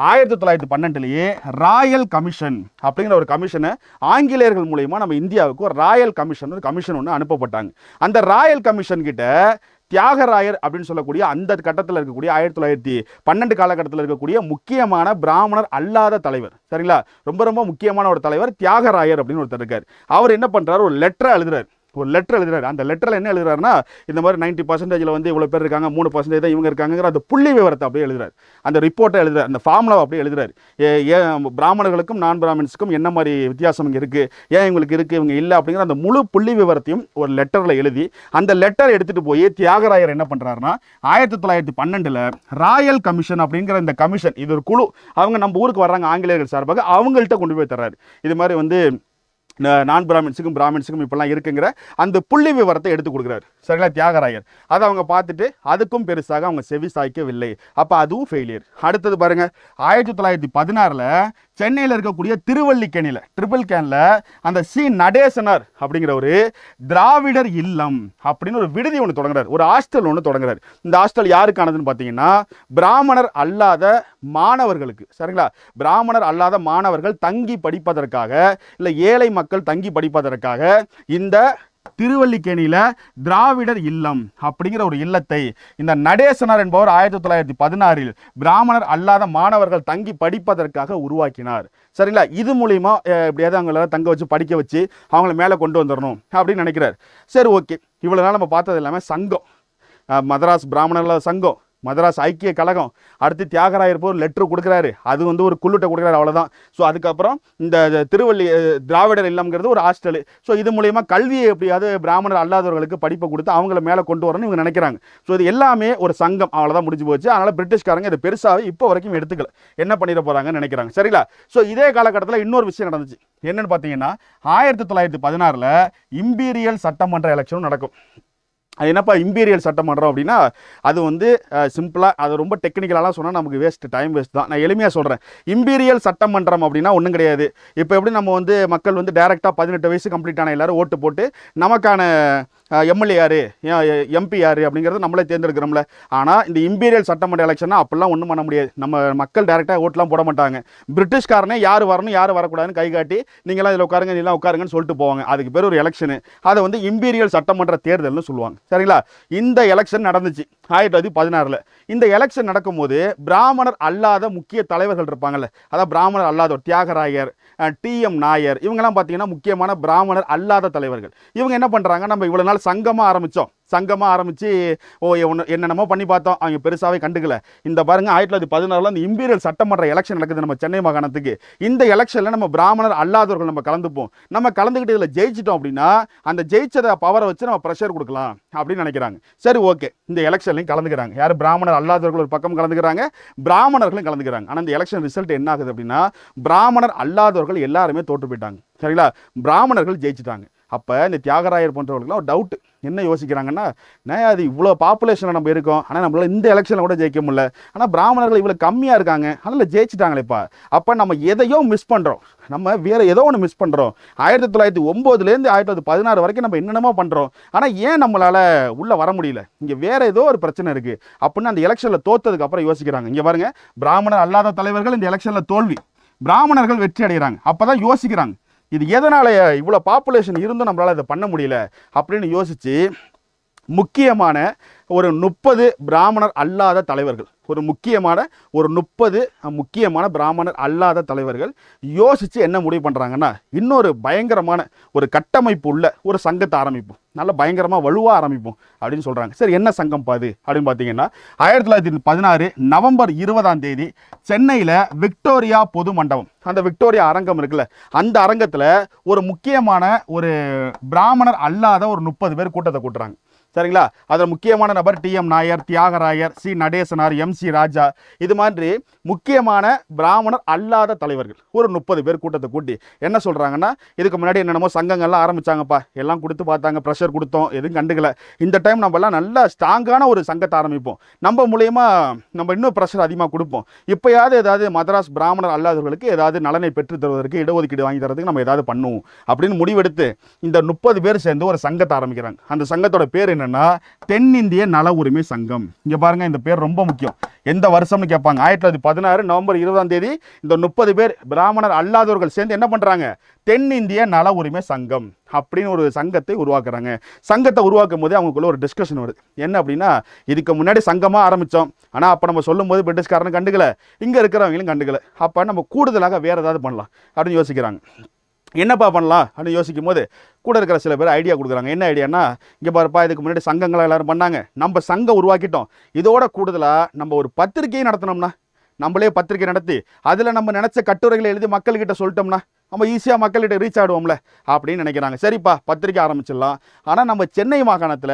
Speaker 1: 1912 ராயல் கமிஷன் அப்படிங்கிற ஒரு கமிஷனை ஆங்கிலேயர்கள் மூலயமா நம்ம இந்தியாவுக்கு ஒரு ராயல் கமிஷன் ஒரு கமிஷன் ஒன்று அனுப்பப்பட்டாங்க. அந்த ராயல் கமிஷன் கிட்ட தியாகராயர் அப்படின்னு சொல்லக்கூடிய அந்த கட்டத்தில் இருக்கக்கூடிய 1912 காலகட்டத்தில் இருக்கக்கூடிய முக்கியமான பிராமணர் அல்லாத தலைவர், சரிங்களா, ரொம்ப ரொம்ப முக்கியமான ஒரு தலைவர் தியாகராயர் அப்படின்னு ஒருத்தர் இருக்கார். அவர் என்ன பண்றாரு, ஒரு லெட்டரை எழுதுறாரு. அந்த லெட்டரில் என்ன எழுதுறாருன்னா, இந்த மாதிரி 90% வந்து இவ்வளோ பேர் இருக்காங்க, 3% தான் இவங்க இருக்காங்கிற அந்த புள்ளி விவரத்தை அப்படியே எழுதுறாரு. அந்த ரிப்போர்ட்டை எழுதுறாரு, அந்த ஃபார்முலாவை அப்படியே எழுதுறாரு. பிராமணர்களுக்கும் நான் பிராமின்ஸுக்கும் என்ன மாதிரி வித்தியாசம் இங்கே இருக்குது, ஏன் இவங்களுக்கு இருக்குது இவங்க இல்லை அப்படிங்கிற அந்த முழு புள்ளி விவரத்தையும் ஒரு லெட்டரில் எழுதி அந்த லெட்டர் எடுத்துகிட்டு போய் தியாகராயர் என்ன பண்ணுறாருன்னா 1912 ராயல் கமிஷன் அப்படிங்கிற இந்த கமிஷன், இது ஒரு குழு, அவங்க நம்ம ஊருக்கு வர்றாங்க ஆங்கிலேயர்கள் சார்பாக, அவங்கள்ட்ட கொண்டு போய் தர்றாரு. இது மாதிரி வந்து நான் பிராமின்ஸுக்கும் இப்பெல்லாம் இருக்குங்கிற அந்த புள்ளி விவரத்தை எடுத்து கொடுக்குறாரு. சரிங்களா? தியாகராயர் அதை அவங்க பார்த்துட்டு அதுக்கும் பெருசாக அவங்க செவி சாய்க்கவில்லை. அப்போ அதுவும் ஃபெயிலியர். அடுத்தது பாருங்க, 1916 சென்னையில் இருக்கக்கூடிய திருவல்லிக்கேணியில் ட்ரிபிள் கேனில் அந்த சி நடேசனார் அப்படிங்கிற ஒரு திராவிடர் இல்லம் அப்படின்னு ஒரு விடுதி ஒன்று தொடங்குறாரு, ஒரு ஹாஸ்டல் ஒன்று தொடங்குறாரு. இந்த ஹாஸ்டல் யாருக்கானதுன்னு பார்த்தீங்கன்னா பிராமணர் அல்லாத மாணவர்களுக்கு. சரிங்களா? பிராமணர் அல்லாத மாணவர்கள் தங்கி படிப்பதற்காக, இல்லை ஏழை மக்கள் தங்கி படிப்பதற்காக இந்த திருவல்லிக்கேணியில திராவிடர் இல்லம் அப்படிங்கிற ஒரு இல்லத்தை இந்த நடேசனார் என்பவர் 1916 பிராமணர் அல்லாத மாணவர்கள் தங்கி படிப்பதற்காக உருவாக்கினார். சரிங்களா? இது மூலியமா எப்படியாவது அவங்கள தங்க வச்சு படிக்க வச்சு அவங்கள மேலே கொண்டு வந்துடணும் அப்படின்னு நினைக்கிறார். சரி, ஓகே, இவ்வளவு நாள் நம்ம பார்த்தது எல்லாமே சங்கம், மதராஸ் பிராமணர்கள் சங்கம், மதராஸ் ஐக்கிய கழகம், அடுத்து தியாகராயர் போய் லெட்டர் கொடுக்குறாரு, அது வந்து ஒரு குள்ளுட்டை கொடுக்குறாரு, அவ்வளோதான். ஸோ அதுக்கப்புறம் இந்த திராவிடர் இல்லம்ங்கிறது ஒரு ஹாஸ்டல். ஸோ இது மூலயமா கல்வியை எப்படியாவது பிராமணர் அல்லாதவர்களுக்கு படிப்பை கொடுத்து அவங்கள மேலே கொண்டு வரணும்னு இவங்க நினைக்கிறாங்க. ஸோ இது எல்லாமே ஒரு சங்கம், அவ்வளோதான், முடிஞ்சு போச்சு. அதனால் பிரிட்டிஷ்காரங்க இதை பெருசாகவே இப்போ வரைக்கும் எடுத்துக்கல, என்ன பண்ணிட போகிறாங்கன்னு நினைக்கிறாங்க. சரிங்களா? ஸோ இதே காலகட்டத்தில் இன்னொரு விஷயம் நடந்துச்சு. என்னன்னு பார்த்தீங்கன்னா 1916 இம்பீரியல் சட்டமன்ற எலெக்ஷனும் நடக்கும். அது என்னப்பா இம்பீரியல் சட்டமன்றம் அப்படின்னா, அது வந்து சிம்பிளாக அது ரொம்ப டெக்னிக்கலாலாம் சொன்னால் நமக்கு டைம் வேஸ்ட் தான். நான் எளிமையாக சொல்கிறேன். இம்பீரியல் சட்டமன்றம் அப்படின்னா ஒன்றும் கிடையாது. இப்போ எப்படி நம்ம வந்து மக்கள் வந்து டைரெக்டாக 18 வயசு கம்ப்ளீட் ஆன எல்லாரும் ஓட்டு போட்டு நமக்கான எம்எல்ஏ யார், எம்பி யார் அப்படிங்கிறத நம்மளே தேர்ந்தெடுக்கிறோம்ல. ஆனால் இந்த இம்பீரியல் சட்டமன்ற எலெக்ஷன்னா அப்படிலாம் ஒன்றும் பண்ண முடியாது. நம்ம மக்கள் டைரெக்டாக ஓட்டெலாம் போட மாட்டாங்க. பிரிட்டிஷ்காரனே யார் வரணும் யார் வரக்கூடாதுன்னு கை காட்டி நீங்களாம் இதில் உட்காருங்க இதெல்லாம் உட்காருங்கன்னு சொல்லிட்டு போவாங்க. அதுக்கு பேர் ஒரு எலெக்ஷனு. அதை வந்து இம்பீரியல் சட்டமன்ற தேர்தல்னு சொல்லுவாங்க. சரிங்களா? இந்த எலெக்ஷன் நடந்துச்சு 1916. இந்த எலெக்ஷன் நடக்கும்போது பிராமணர் அல்லாத முக்கிய தலைவர்கள் இருப்பாங்கல்ல, அதான் பிராமணர் அல்லாதவர் தியாகராயர், TM நாயர், இவங்கெல்லாம் பார்த்தீங்கன்னா முக்கியமான பிராமணர் அல்லாத தலைவர்கள். இவங்க என்ன பண்ணுறாங்க, நம்ம இவ்வளோ நாள் சங்கமாக ஆரம்பித்து என்னென்னமோ பண்ணி பார்த்தோம், அவங்க பெருசாகவே கண்டுக்கல. இந்த பாருங்க 1916 இந்த இம்பீரியல் சட்டமன்ற எலெக்ஷன் நடக்குது நம்ம சென்னை மாகாணத்துக்கு. இந்த எலெக்ஷனில் நம்ம பிராமணர் அல்லாதவர்கள் நம்ம கலந்துப்போம். நம்ம கலந்துக்கிட்டு இதில் ஜெயிச்சிட்டோம் அப்படின்னா அந்த ஜெயிச்சதை பவரை வச்சு நம்ம ப்ரெஷர் கொடுக்கலாம் அப்படின்னு நினைக்கிறாங்க. சரி, ஓகே, இந்த எலெக்ஷன்லையும் கலந்துக்கிறாங்க. யார்? பிராமணர் அல்லாதவர்கள் ஒரு பக்கம் கலந்துக்கிறாங்க, பிராமணர்களும் கலந்துக்கிறாங்க. ஆனால் இந்த எலெக்ஷன் ரிசல்ட் என்ன ஆகுது அப்படின்னா, பிராமணர் அல்லாதவர்கள் எல்லாருமே தோற்று போயிட்டாங்க. சரிங்களா? பிராமணர்கள் ஜெயிச்சிட்டாங்க. அப்போ இந்த தியாகராயர் போன்றவர்களுக்குலாம் ஒரு டவுட் என்ன யோசிக்கிறாங்கன்னா, அது இவ்வளோ பாப்புலேஷனில் நம்ம இருக்கோம், ஆனால் நம்மளால் இந்த எலெக்ஷனில் கூட ஜெயிக்க முடியல, ஆனால் பிராமணர்கள் இவ்வளோ கம்மியாக இருக்காங்க, அதனால் ஜெயிச்சிட்டாங்களேப்பா. அப்போ நம்ம எதையோ மிஸ் பண்ணுறோம், நம்ம வேறு ஏதோ ஒன்று மிஸ் பண்ணுறோம். 1909 1916 வரைக்கும் நம்ம என்னென்னமோ பண்ணுறோம், ஆனால் ஏன் நம்மளால் உள்ளே வர முடியல? இங்கே வேறு ஏதோ ஒரு பிரச்சனை இருக்குது அப்படின்னு அந்த எலெக்ஷனில் தோற்றதுக்கு அப்புறம் யோசிக்கிறாங்க. இங்கே பாருங்கள், பிராமணர் அல்லாத தலைவர்கள் இந்த எலெக்ஷனில் தோல்வி, பிராமணர்கள் வெற்றி அடைகிறாங்க. அப்போ தான் யோசிக்கிறாங்க, இது எதனால இவ்வளோ பாப்புலேஷன் இருந்தும் நம்மளால் இதை பண்ண முடியல அப்படின்னு யோசித்து முக்கியமான ஒரு 30 பிராமணர் அல்லாத தலைவர்கள், ஒரு 30 முக்கியமான பிராமணர் அல்லாத தலைவர்கள் யோசித்து என்ன முடிவு பண்ணுறாங்கன்னா, இன்னொரு பயங்கரமான ஒரு கட்டமைப்பு உள்ள ஒரு சங்கத்தை ஆரம்பிப்போம், நல்ல பயங்கரமாக வலுவாக ஆரம்பிப்போம் அப்படின்னு சொல்கிறாங்க. சரி, என்ன சங்கம் பாது அப்படின்னு பார்த்தீங்கன்னா, 1916 நவம்பர் 20 சென்னையில் விக்டோரியா பொது மண்டபம், அந்த விக்டோரியா அரங்கம் இருக்குல்ல, அந்த அரங்கத்தில் ஒரு முக்கியமான ஒரு பிராமணர் அல்லாத ஒரு 30 பேர் கூட்டத்தை கூட்டுறாங்க. சரிங்களா? அதில் முக்கியமான நபர் TM Nair, Thyagarayar, C Natesanar, MC ராஜா, இது மாதிரி முக்கியமான பிராமணர் அல்லாத தலைவர்கள் ஒரு 30 பேர் கூட்டத்தை கூட்டி என்ன சொல்கிறாங்கன்னா, இதுக்கு முன்னாடி என்னென்னமோ சங்கங்கள்லாம் ஆரம்பித்தாங்கப்பா, எல்லாம் கொடுத்து பார்த்தாங்க, ப்ரெஷர் கொடுத்தோம், எதுவும் கண்டுக்கல. இந்த டைம் நம்மலாம் நல்ல ஸ்ட்ராங்கான ஒரு சங்கத்தை ஆரம்பிப்போம், நம்ம மூலயமா நம்ம இன்னும் ப்ரெஷர் அதிகமாக கொடுப்போம். இப்போயாவது ஏதாவது மதராஸ் பிராமணர் அல்லாதவர்களுக்கு ஏதாவது நலனை பெற்று தருவதற்கு, இடஒதுக்கீடு வாங்கி தரதுக்கு நம்ம ஏதாவது பண்ணுவோம் அப்படின்னு முடிவெடுத்து இந்த 30 பேர் சேர்ந்து ஒரு சங்கத்தை ஆரம்பிக்கிறாங்க. அந்த சங்கத்தோட பேர் என்னன்னா தென்னிந்திய நல உரிமை சங்கம். இங்க பாருங்க, இந்த பேர் ரொம்ப முக்கியம். எந்த வருஷம்னு கேட்பாங்க. 1916 நவம்பர் 20 இந்த 30 பேர் பிராமணர் அல்லாதவர்கள் சேர்ந்து என்ன பண்றாங்க, தென்னிந்திய நல உரிமை சங்கம் அப்படின்னு ஒரு சங்கத்தை உருவாக்குறாங்க. சங்கத்தை உருவாக்கும் போது அவங்களுக்குள்ள ஒரு டிஸ்கஷன் வருது. என்ன அப்படின்னா, இதுக்கு முன்னாடி சங்கமாக ஆரம்பித்தோம், ஆனால் அப்போ நம்ம சொல்லும் போது பிரிட்டிஷ்காரனும் கண்டுக்கல, இங்கே இருக்கிறவங்களும் கண்டுக்கல, அப்போ நம்ம கூடுதலாக வேற ஏதாவது பண்ணலாம் அப்படின்னு யோசிக்கிறாங்க. என்னப்பா பண்ணலாம் அப்படின்னு யோசிக்கும் போது கூட இருக்கிற சில பேர் ஐடியா கொடுக்குறாங்க. என்ன ஐடியானா, இங்கே பாருப்பா, இதுக்கு முன்னாடி சங்கங்களை எல்லாரும் பண்ணாங்க, நம்ம சங்கம் உருவாக்கிட்டோம், இதோட கூடுதலாக நம்ம ஒரு பத்திரிகையை நடத்தினோம்னா, நம்மளே பத்திரிகை நடத்தி அதில் நம்ம நினச்ச கட்டுரைகளை எழுதி மக்கள்கிட்ட சொல்லிட்டோம்னா நம்ம ஈஸியாக மக்கள்கிட்ட ரீச் ஆகிடுவோம்ல அப்படின்னு நினைக்கிறாங்க. சரிப்பா, பத்திரிக்கை ஆரம்பிச்சிடலாம். ஆனால் நம்ம சென்னை மாகாணத்தில்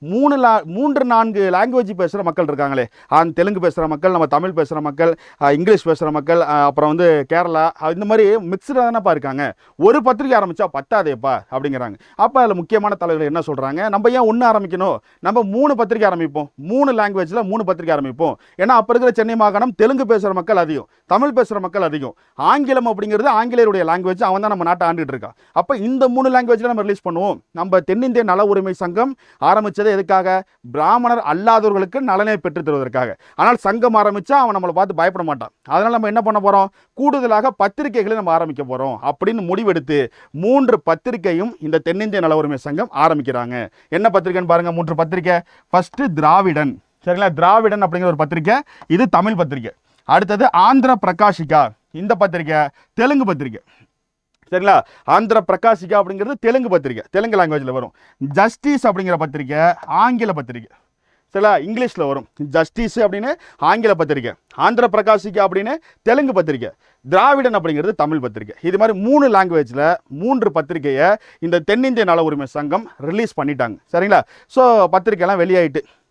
Speaker 1: 3-4 லாங்குவேஜ் பேசுகிற மக்கள் இருக்காங்களே, தெலுங்கு பேசுகிற மக்கள், நம்ம தமிழ் பேசுகிற மக்கள், இங்கிலீஷ் பேசுகிற மக்கள், அப்புறம் வந்து கேரளா, இந்த மாதிரி மிக்சடாக தானேப்பா இருக்காங்க, ஒரு பத்திரிக்கை ஆரம்பித்தா பத்தாதேப்பா அப்படிங்கிறாங்க. அப்போ அதில் முக்கியமான தலைவர்கள் என்ன சொல்கிறாங்க, நம்ம ஏன் ஒன்று ஆரம்பிக்கணும், நம்ம 3 பத்திரிக்கை ஆரம்பிப்போம், 3 லாங்குவேஜில் 3 பத்திரிக்கை ஆரம்பிப்போம். ஏன்னா அப்போ இருக்கிற சென்னை மாகாணம் தெலுங்கு பேசுகிற மக்கள் அதிகம், தமிழ் பேசுகிற மக்கள் அதிகம், ஆங்கிலம் அப்படிங்கிறது ஆங்கிலேயருடைய லாங்குவேஜ், அவன் தான் நம்ம நாட்டை ஆண்டுட்டு இருக்கான். அப்போ இந்த 3 லாங்குவேஜில் நம்ம ரிலீஸ் பண்ணுவோம். நம்ம தென்னிந்திய நல உரிமை சங்கம் ஆரம்பித்தது எதுக்காக, பிராமணர் அல்லாதவர்களுக்கு நலனை பெற்று தருவதற்காக. ஆனால் சங்கம் ஆரம்பித்தா அவன் நம்மளை பார்த்து பயப்பட மாட்டான். அதனால் நம்ம என்ன பண்ண போகிறோம், கூடுதலாக பத்திரிகைகளை நம்ம ஆரம்பிக்க போகிறோம் அப்படின்னு முடிவெடுத்து 3 பத்திரிகையும் இந்த தென்னிந்திய நல உரிமை சங்கம் ஆரம்பிக்கிறாங்க. என்ன பத்திரிகைன்னு பாருங்க, 3 பத்திரிகை. ஃபர்ஸ்ட் திராவிடன், சரிங்களா, திராவிடன் அப்படிங்கிற ஒரு பத்திரிகை, இது தமிழ் பத்திரிகை. அடுத்தது ஆந்திர பிரகாஷிகா, இந்த பத்திரிகை தெலுங்கு பத்திரிகை, சரிங்களா. ஆந்திர பிரகாஷிகா அப்படிங்கிறது தெலுங்கு பத்திரிகை, தெலுங்கு லாங்குவேஜில் வரும். ஜஸ்டிஸ் அப்படிங்கிற பத்திரிகை ஆங்கில பத்திரிகை, சரிங்களா, இங்கிலீஷில் வரும். ஜஸ்டிஸ் அப்படின்னு ஆங்கில பத்திரிகை, ஆந்திர பிரகாஷிகா அப்படின்னு தெலுங்கு பத்திரிகை, திராவிடன் அப்படிங்கிறது தமிழ் பத்திரிகை. இது மாதிரி 3 லாங்குவேஜில் 3 பத்திரிகையை இந்த தென்னிந்திய நல உரிமை சங்கம் ரிலீஸ் பண்ணிட்டாங்க. சரிங்களா. ஸோ பத்திரிகைலாம் வெளியாயிட்டு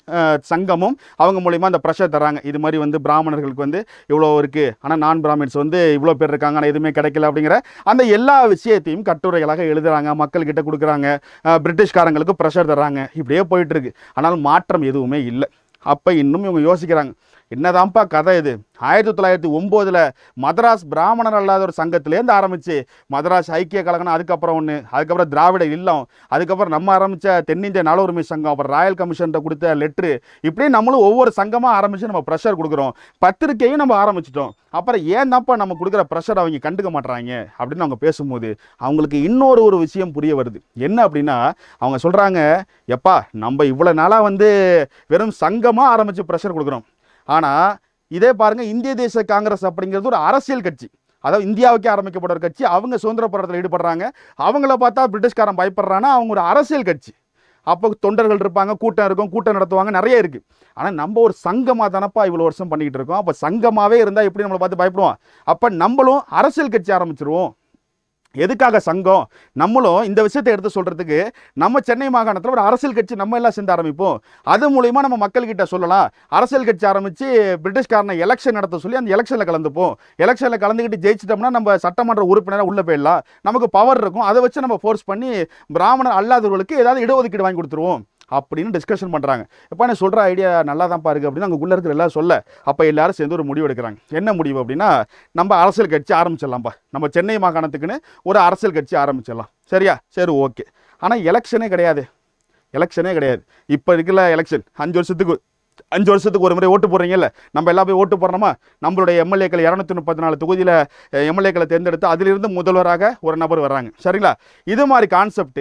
Speaker 1: சங்கமும் அவங்க மூலிமா அந்த ப்ரெஷர் தராங்க. இது மாதிரி வந்து பிராமணர்களுக்கு வந்து இவ்வளோ இருக்குது, ஆனால் நான் பிராமின்ஸ் வந்து இவ்வளோ பேர் இருக்காங்க, ஆனால் எதுவுமே கிடைக்கல அப்படிங்கிற அந்த எல்லா விஷயத்தையும் கட்டுரைகளாக எழுதுகிறாங்க, மக்கள்கிட்ட கொடுக்குறாங்க, பிரிட்டிஷ்காரங்களுக்கு ப்ரெஷர் தராங்க. இப்படியே போயிட்டுருக்கு. ஆனால் மாற்றம் எதுவுமே இல்லை. அப்போ இன்னும் இவங்க யோசிக்கிறாங்க, என்னதான்ப்பா கதை இது? 1909 மதராஸ் பிராமணர் அல்லாத ஒரு சங்கத்திலேருந்து ஆரம்பித்து மதராஸ் ஐக்கிய கழகம், அதுக்கப்புறம் ஒன்று, அதுக்கப்புறம் திராவிட இல்லம், அதுக்கப்புறம் நம்ம ஆரம்பித்த தென்னிந்திய நல உரிமை சங்கம், அப்புறம் ராயல் கமிஷன்கிட்ட கொடுத்த லெட்ரு, இப்படியே நம்மளும் ஒவ்வொரு சங்கமாக ஆரம்பித்து நம்ம ப்ரெஷர் கொடுக்குறோம். பத்திரிக்கையும் நம்ம ஆரம்பிச்சிட்டோம். அப்புறம் ஏன் தான்ப்பா நம்ம கொடுக்குற ப்ரெஷர் அவங்க கண்டுக்க மாட்டுறாங்க அப்படின்னு அவங்க பேசும்போது அவங்களுக்கு இன்னொரு விஷயம் புரிய வருது. என்ன அப்படின்னா, அவங்க சொல்கிறாங்க, எப்பா நம்ம இவ்வளோ நாளாக வந்து வெறும் சங்கமாக ஆரம்பித்து ப்ரெஷர் கொடுக்குறோம். ஆனால் இதே பாருங்கள், இந்திய தேசிய காங்கிரஸ் அப்படிங்கிறது ஒரு அரசியல் கட்சி, அதாவது இந்தியாவுக்கே ஆரம்பிக்கப்பட்ட ஒரு கட்சி. அவங்க சுதந்திர போராட்டத்தில் ஈடுபடுறாங்க. அவங்கள பார்த்தா பிரிட்டிஷ்காரன் பயப்படுறான்னா அவங்க ஒரு அரசியல் கட்சி. அப்போ தொண்டர்கள் இருப்பாங்க, கூட்டம் இருக்கும், கூட்டம் நடத்துவாங்க, நிறைய இருக்குது. ஆனால் நம்ம ஒரு சங்கமாக தானப்பா இவ்வளோ வருஷம் பண்ணிக்கிட்டு இருக்கோம். அப்போ சங்கமாகவே இருந்தால் எப்படி நம்மளை பார்த்து பயப்படுவோம்? அப்போ நம்மளும் அரசியல் கட்சி ஆரம்பிச்சிருவோம். எதுக்காக சங்கம்? நம்மளும் இந்த விஷயத்தை எடுத்து சொல்கிறதுக்கு நம்ம சென்னை மாகாணத்தில் ஒரு அரசியல் கட்சி நம்ம எல்லாம் சேர்ந்து ஆரம்பிப்போம். அது மூலிமா நம்ம மக்கள்கிட்ட சொல்லலாம். அரசியல் கட்சி ஆரம்பித்து பிரிட்டிஷ்காரனை எலெக்ஷன் நடத்த சொல்லி அந்த எலெக்ஷனில் கலந்துப்போம். எலெக்ஷனில் கலந்துக்கிட்டு ஜெயிச்சிட்டோம்னா நம்ம சட்டமன்ற உறுப்பினராக உள்ளே போயிடலாம், நமக்கு பவர் இருக்கும். அதை வச்சு நம்ம ஃபோர்ஸ் பண்ணி பிராமணர் அல்லாதவர்களுக்கு ஏதாவது இடஒதுக்கீடு வாங்கி கொடுத்துருவோம் அப்படின்னு டிஸ்கஷன் பண்ணுறாங்க. இப்போ நான் சொல்கிற ஐடியா நல்லா தான் பாருங்க அப்படின்னு அங்கே இருக்கிற எல்லாம் சொல்ல, அப்போ எல்லாரும் சேர்ந்து ஒரு முடிவு எடுக்கிறாங்க. என்ன முடிவு அப்படின்னா, நம்ம அரசியல் கட்சி ஆரம்பிச்சிடலாம்ப்பா, நம்ம சென்னை மாகாணத்துக்குன்னு ஒரு அரசியல் கட்சி ஆரம்பிச்சிடலாம். சரியா? சரி, ஓகே. ஆனால் எலெக்ஷனே கிடையாது. இப்போ இருக்கிற எலெக்ஷன் 5 வருஷத்துக்கு ஒரு முறை ஓட்டு போடுறீங்கல்ல, நம்ம எல்லாம் போய் ஓட்டு போடுறோமா? நம்மளுடைய எம்எல்ஏக்கள் 234 தொகுதியில் எம்எல்ஏக்களை தேர்ந்தெடுத்து அதிலிருந்து முதல்வராக ஒரு நபர் வர்றாங்க. சரிங்களா? இது மாதிரி கான்செப்ட்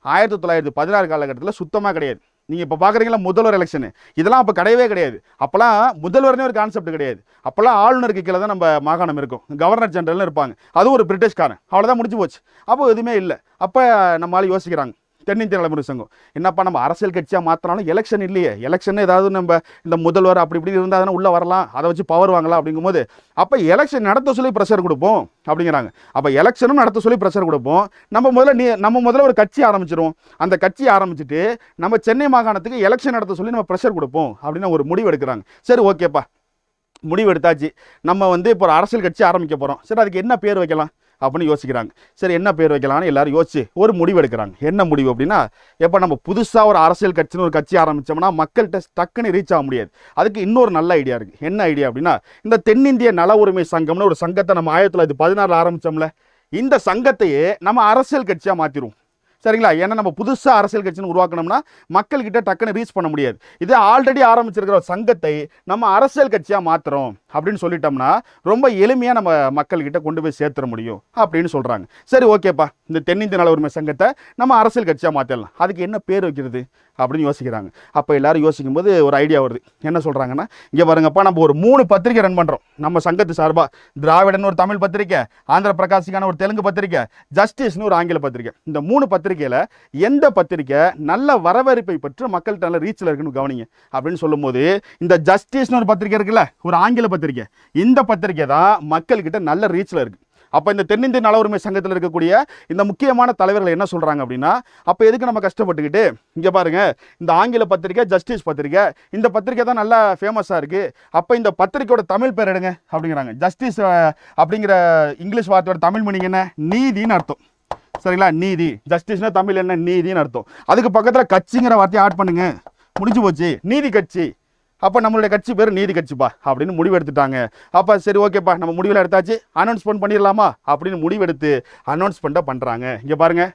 Speaker 1: 1916 காலகட்டத்தில் சுத்தமாக கிடையாது. நீங்கள் இப்போ பார்க்குறீங்களா முதல்வர் எலெக்ஷனு, இதெல்லாம் அப்போ கிடையவே கிடையாது. அப்போல்லாம் முதல்வர்னே ஒரு கான்செப்ட் கிடையாது. அப்போல்லாம் ஆளுநருக்கு கீழே தான் நம்ம மாகாணம் இருக்கும், கவர்னர் ஜெனரல்னு இருப்பாங்க, அதுவும் ஒரு பிரிட்டிஷ்காரன். அவ்வளோதான், முடிஞ்சு போச்சு. அப்போ எதுவுமே இல்லை. அப்போ நம்மளால யோசிக்கிறாங்க, தென்னிந்திய நல உரிமை சங்கம் என்னப்பா நம்ம அரசியல் கட்சியாக மாற்றினாலும் எலெக்ஷன் இல்லையே, எலெக்ஷன் ஏதாவது நம்ம இந்த முதல்வர் அப்படி இப்படி இருந்தால் தானே உள்ளே வரலாம், அதை வச்சு பவர் வாங்கலாம். அப்படிங்கும்போது அப்போ எலெக்ஷன் நடத்த சொல்லி ப்ரெஷர் கொடுப்போம் அப்படிங்கிறாங்க. அப்போ எலெக்ஷனும் நடத்த சொல்லி ப்ரெஷர் கொடுப்போம். நம்ம முதல்ல ஒரு கட்சி ஆரம்பிச்சிடும். அந்த கட்சி ஆரம்பிச்சுட்டு நம்ம சென்னை மாகாணத்துக்கு எலெக்ஷன் நடத்த சொல்லி நம்ம ப்ரெஷர் கொடுப்போம் அப்படின்னு ஒரு முடிவு எடுக்கிறாங்க. சரி, ஓகேப்பா, முடிவு எடுத்தாச்சு. நம்ம வந்து இப்போ ஒரு அரசியல் கட்சி ஆரம்பிக்க போகிறோம். சரி, அதுக்கு என்ன பேர் வைக்கலாம் அப்படின்னு யோசிக்கிறாங்க. சரி, என்ன பேர் வைக்கலாம்னு எல்லாரும் யோசிச்சு ஒரு முடிவு எடுக்கிறாங்க. என்ன முடிவு அப்படின்னா, எப்போ நம்ம புதுசாக ஒரு அரசியல் கட்சின்னு ஒரு கட்சி ஆரம்பித்தோம்னா மக்கள்கிட்ட டக்குன்னு ரீச் ஆக முடியாது. அதுக்கு இன்னொரு நல்ல ஐடியா இருக்குது. என்ன ஐடியா அப்படின்னா, இந்த தென்னிந்திய நல உரிமை சங்கம்னு ஒரு சங்கத்தை நம்ம 1916 ஆரம்பித்தோம்ல, இந்த சங்கத்தையே நம்ம அரசியல் கட்சியாக மாற்றிடுவோம். சரிங்களா? ஏன்னா நம்ம புதுசாக அரசியல் கட்சின்னு உருவாக்கணும்னா மக்கள்கிட்ட டக்குன்னு ரீச் பண்ண முடியாது. இதே ஆல்ரெடி ஆரம்பிச்சிருக்கிற ஒரு சங்கத்தை நம்ம அரசியல் கட்சியாக மாற்றுறோம் அப்படின்னு சொல்லிட்டோம்னா ரொம்ப எளிமையாக நம்ம மக்கள்கிட்ட கொண்டு போய் சேர்த்துட முடியும் அப்படின்னு சொல்கிறாங்க. சரி, ஓகேப்பா, இந்த தென்னிந்திய நல உரிமை சங்கத்தை நம்ம அரசியல் கட்சியாக மாற்றிடலாம். அதுக்கு என்ன பேர் வைக்கிறது அப்படின்னு யோசிக்கிறாங்க. அப்போ எல்லாரும் யோசிக்கும் போது ஒரு ஐடியா வருது. என்ன சொல்கிறாங்கன்னா, இங்கே பாருங்கப்பா, நம்ம ஒரு 3 பத்திரிக்கை ரன் பண்ணுறோம் நம்ம சங்கத்து சார்பாக. திராவிடன் ஒரு தமிழ் பத்திரிக்கை, ஆந்திர பிரகாசிக்கான ஒரு தெலுங்கு பத்திரிக்கை, ஜஸ்டிஸ்னு ஒரு ஆங்கில பத்திரிக்கை. இந்த 3 பத்திரிக்கையில் எந்த பத்திரிக்கை நல்ல வரவேற்பை பெற்று மக்கள்கிட்ட நல்ல ரீச்சில் இருக்குன்னு கவனிங்க அப்படின்னு சொல்லும்போது, இந்த ஜஸ்டிஸ்னு ஒரு பத்திரிக்கை இருக்குல்ல, ஒரு ஆங்கில பத்திரிக்கை, இந்த பத்திரிக்கை தான் மக்கள்கிட்ட நல்ல ரீச்சில் இருக்குது. அப்போ இந்த தென்னிந்திய நல உரிமை சங்கத்தில் இருக்கக்கூடிய இந்த முக்கியமான தலைவர்கள் என்ன சொல்கிறாங்க அப்படின்னா, அப்போ எதுக்கு நம்ம கஷ்டப்பட்டுக்கிட்டு, இங்கே பாருங்கள், இந்த ஆங்கில பத்திரிக்கை ஜஸ்டிஸ் பத்திரிக்கை, இந்த பத்திரிக்கை தான் நல்லா ஃபேமஸாக இருக்குது, அப்போ இந்த பத்திரிக்கையோட தமிழ் பேர் எடுங்க அப்படிங்கிறாங்க. ஜஸ்டிஸ் அப்படிங்கிற இங்கிலீஷ் வார்த்தையோட தமிழ் மீனிங் என்ன? நீதின்னு அர்த்தம். சரிங்களா? நீதி. ஜஸ்டிஸ்னா தமிழ் என்ன? நீதின்னு அர்த்தம். அதுக்கு பக்கத்தில் கட்சிங்கிற வார்த்தையை ஆட் பண்ணுங்க, முடிஞ்சு போச்சு, நீதி கட்சி. அப்போ நம்மளுடைய கட்சி பேர் நீதி கட்சிப்பா அப்படின்னு முடிவு எடுத்துட்டாங்க. அப்போ சரி, ஓகேப்பா, நம்ம முடிவில் எடுத்தாச்சு, அனௌன்ஸ்மெண்ட் பண்ணிடலாமா அப்படின்னு முடிவெடுத்து அனௌன்ஸ்மெண்ட்டை பண்ணுறாங்க. இங்கே பாருங்கள்,